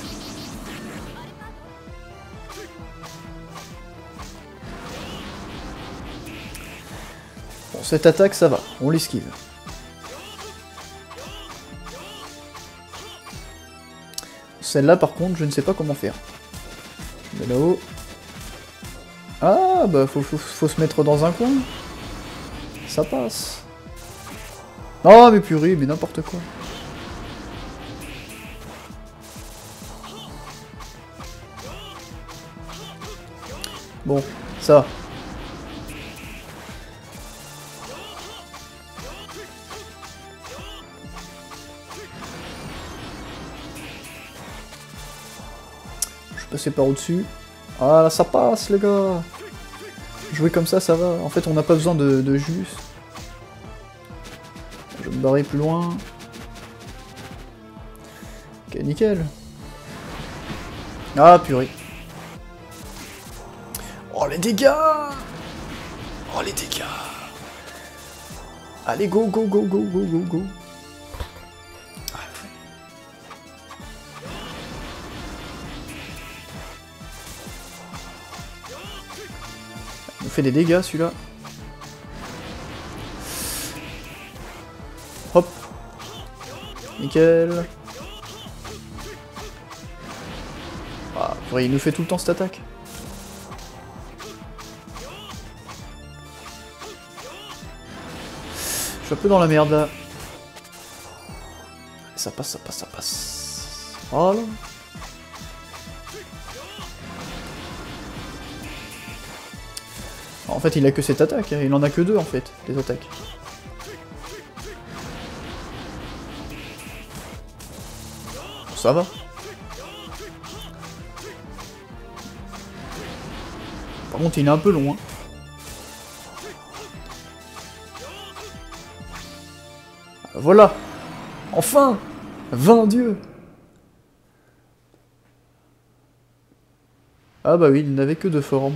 Bon, cette attaque ça va, on l'esquive. Celle-là par contre, je ne sais pas comment faire. Je mets là-haut. Ah bah faut, faut, faut se mettre dans un coin. Ça passe. Oh mais purée, mais n'importe quoi. Bon, ça. Je vais passer par au-dessus. Ah là ça passe les gars. Jouer comme ça, ça va. En fait on n'a pas besoin de, de juste. Je vais me barrer plus loin. Ok, nickel. Ah, purée. Oh, les dégâts! Oh, les dégâts! Allez, go, go, go, go, go, go, go. Il nous fait des dégâts, celui-là. Hop. Nickel. Ah, purée, il nous fait tout le temps cette attaque. Je suis un peu dans la merde là. Ça passe, ça passe, ça passe. Voilà. En fait, il a que cette attaque, hein. Il en a que deux en fait, des attaques. Ça va. Par contre, il est un peu long. Hein. Voilà. Enfin, vingt dieux. Ah bah oui, il n'avait que deux formes.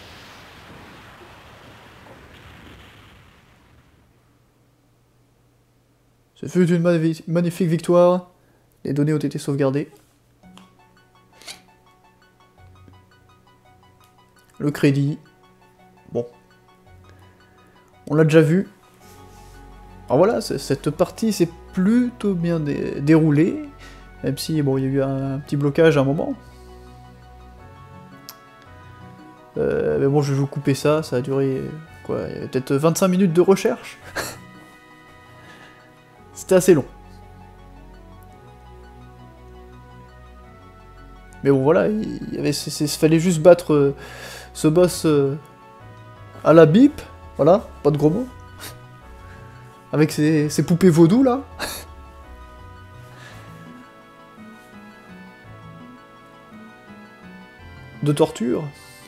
Ce fut une magnifique victoire. Les données ont été sauvegardées. Le crédit. Bon. On l'a déjà vu. Alors voilà, cette partie s'est plutôt bien dé déroulée. Même si, bon, il y a eu un, un petit blocage à un moment. Euh, mais bon, je vais vous couper ça. Ça a duré, quoi, il y avait peut-être vingt-cinq minutes de recherche. C'était assez long. Mais bon voilà, il y avait, il fallait juste battre euh, ce boss euh, à la bip, voilà, pas de gros mots. Avec ces, ces poupées vaudou là. De torture.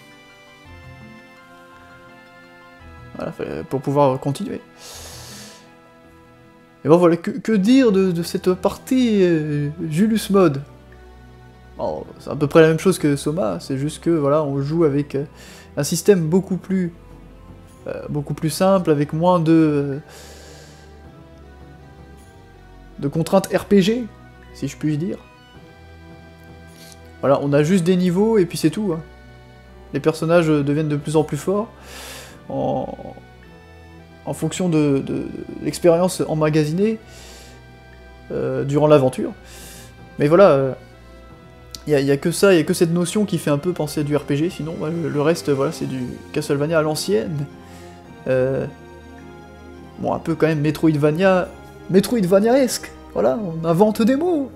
Voilà, pour pouvoir continuer. Et bon voilà, que, que dire de, de cette partie euh, Julius Mode? Bon, c'est à peu près la même chose que Soma, c'est juste que voilà, on joue avec euh, un système beaucoup plus euh, beaucoup plus simple, avec moins de euh, de contraintes R P G, si je puis dire. Voilà, on a juste des niveaux et puis c'est tout. Hein. Les personnages deviennent de plus en plus forts en, en fonction de, de, de l'expérience emmagasinée euh, durant l'aventure. Mais voilà, il euh, n'y a, a que ça, il n'y a que cette notion qui fait un peu penser à du R P G, sinon bah, le, le reste, voilà, c'est du Castlevania à l'ancienne. Euh, bon, un peu quand même Metroidvania, Metroidvania-esque, Voilà, on invente des mots.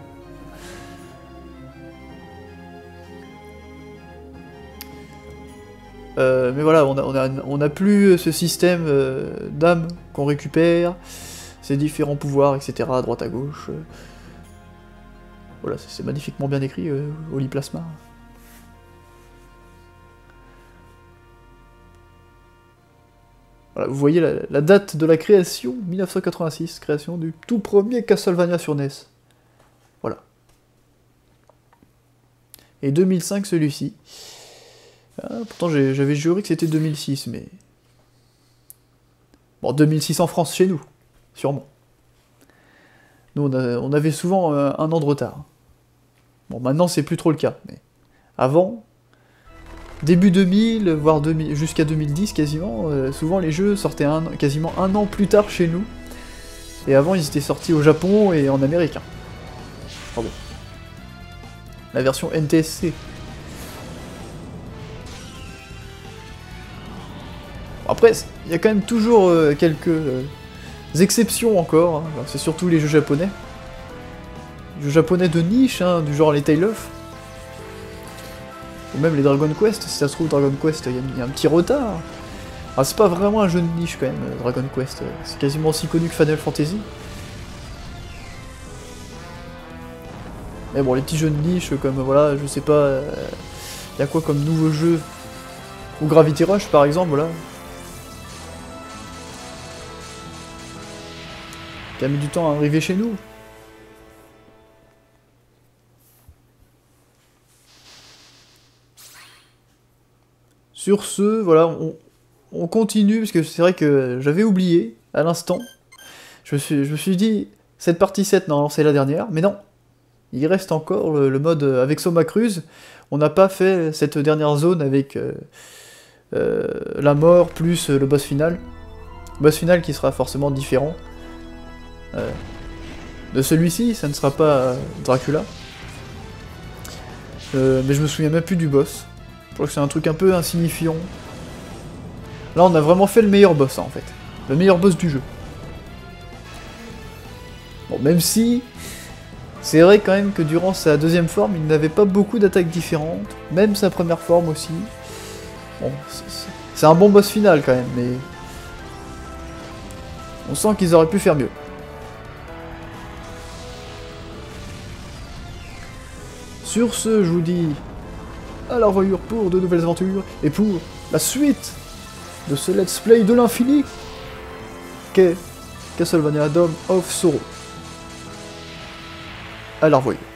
Euh, mais voilà, on a, on a, on a plus ce système euh, d'âme qu'on récupère, ces différents pouvoirs, et cetera, à droite à gauche. Voilà, c'est magnifiquement bien écrit, euh, Holy Plasma. Voilà, vous voyez la, la date de la création, mille neuf cent quatre-vingt-six, création du tout premier Castlevania sur N E S. Voilà. Et deux mille cinq celui-ci. Ah, pourtant j'avais juré que c'était deux mille six, mais... Bon, deux mille six en France, chez nous, sûrement. Nous, on, a, on avait souvent euh, un an de retard. Bon, maintenant, c'est plus trop le cas, mais... Avant, début deux mille, voire jusqu'à deux mille dix, quasiment, euh, souvent les jeux sortaient un, quasiment un an plus tard chez nous. Et avant, ils étaient sortis au Japon et en Amérique. Pardon. La version N T S C. Après, il y a quand même toujours euh, quelques euh, exceptions encore, hein. C'est surtout les jeux japonais. Les jeux japonais de niche, hein, du genre les Tale of. Ou même les Dragon Quest, si ça se trouve Dragon Quest, il y, y a un petit retard. Ah, c'est pas vraiment un jeu de niche quand même, Dragon Quest. C'est quasiment aussi connu que Final Fantasy. Mais bon, les petits jeux de niche, comme voilà, je sais pas... Il euh, y a quoi comme nouveau jeu? Ou Gravity Rush par exemple, voilà. Qui a mis du temps à arriver chez nous. Sur ce, voilà, on, on continue, parce que c'est vrai que j'avais oublié, à l'instant. Je, je me suis dit, cette partie sept, non, c'est la dernière, mais non. Il reste encore le, le mode avec Soma Cruz. On n'a pas fait cette dernière zone avec euh, euh, la mort plus le boss final. Boss final qui sera forcément différent. Euh, de celui-ci, ça ne sera pas euh, Dracula. Euh, mais je me souviens même plus du boss. Je crois que c'est un truc un peu insignifiant. Là, on a vraiment fait le meilleur boss, hein, en fait. Le meilleur boss du jeu. Bon, même si... C'est vrai quand même que durant sa deuxième forme, il n'avait pas beaucoup d'attaques différentes. Même sa première forme aussi. Bon, c'est un bon boss final quand même, mais... On sent qu'ils auraient pu faire mieux. Sur ce, je vous dis... à la revoyure pour de nouvelles aventures, et pour la suite de ce let's play de l'infini qu'est Castlevania Dawn of Sorrow. À la revoyure.